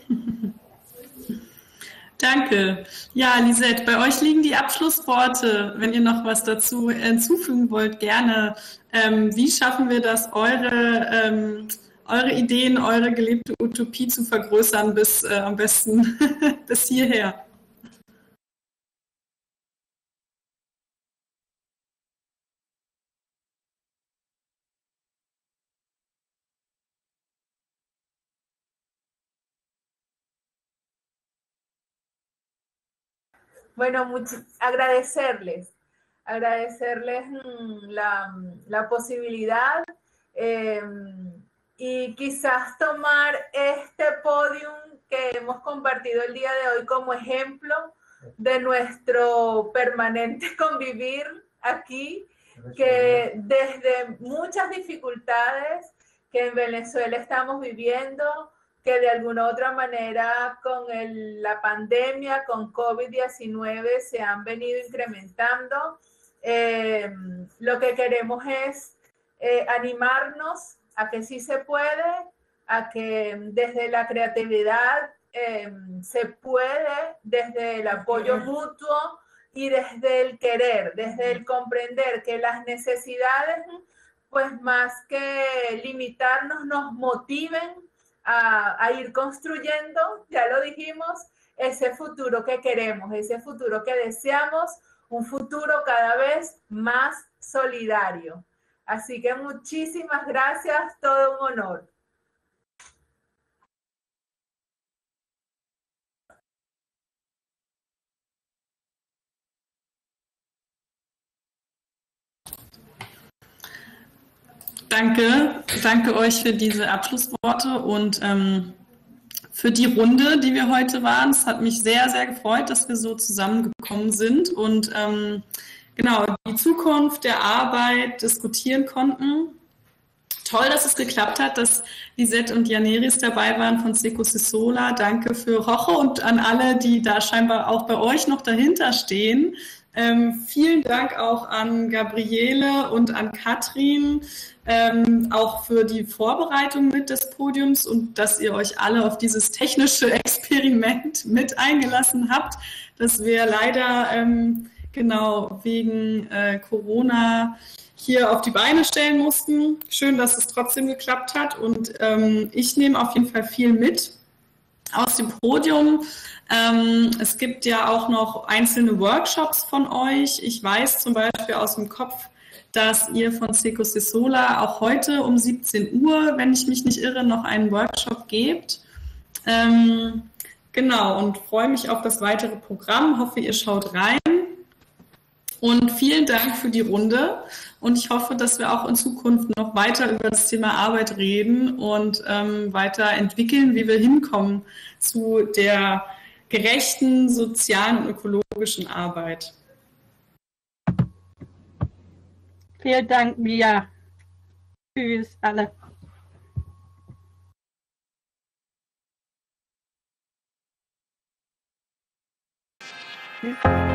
Danke. Ja, Lisette, bei euch liegen die Abschlussworte. Wenn ihr noch was dazu hinzufügen wollt, gerne. Ähm, wie schaffen wir das, eure, ähm, eure Ideen, eure gelebte Utopie zu vergrößern bis äh, am besten bis hierher? Bueno, agradecerles, agradecerles la, la posibilidad eh, y quizás tomar este podium que hemos compartido el día de hoy como ejemplo de nuestro permanente convivir aquí, que desde muchas dificultades que en Venezuela estamos viviendo, que de alguna u otra manera con el, la pandemia, con COVID diecinueve se han venido incrementando. Eh, lo que queremos es eh, animarnos a que sí se puede, a que desde la creatividad eh, se puede, desde el apoyo mutuo y desde el querer, desde el comprender que las necesidades, pues más que limitarnos, nos motiven A, a ir construyendo, ya lo dijimos, ese futuro que queremos, ese futuro que deseamos, un futuro cada vez más solidario. Así que muchísimas gracias, todo un honor. Danke, danke euch für diese Abschlussworte und ähm, für die Runde, die wir heute waren. Es hat mich sehr, sehr gefreut, dass wir so zusammengekommen sind und ähm, genau die Zukunft der Arbeit diskutieren konnten. Toll, dass es geklappt hat, dass Lisette und Janeris dabei waren von Seco Sisola. Danke für Roche und an alle, die da scheinbar auch bei euch noch dahinter stehen. Ähm, vielen Dank auch an Gabriele und an Katrin, ähm, auch für die Vorbereitung mit des Podiums und dass ihr euch alle auf dieses technische Experiment mit eingelassen habt, das wir leider ähm, genau wegen äh, Corona hier auf die Beine stellen mussten. Schön, dass es trotzdem geklappt hat und ähm, ich nehme auf jeden Fall viel mit aus dem Podium. Ähm, es gibt ja auch noch einzelne Workshops von euch. Ich weiß zum Beispiel aus dem Kopf, dass ihr von Seco Sisola auch heute um siebzehn Uhr, wenn ich mich nicht irre, noch einen Workshop gebt. Ähm, genau, und freue mich auf das weitere Programm. Hoffe, ihr schaut rein. Und vielen Dank für die Runde und ich hoffe, dass wir auch in Zukunft noch weiter über das Thema Arbeit reden und ähm, weiter entwickeln, wie wir hinkommen zu der gerechten, sozialen und ökologischen Arbeit. Vielen Dank, Mia. Tschüss, alle. Hm?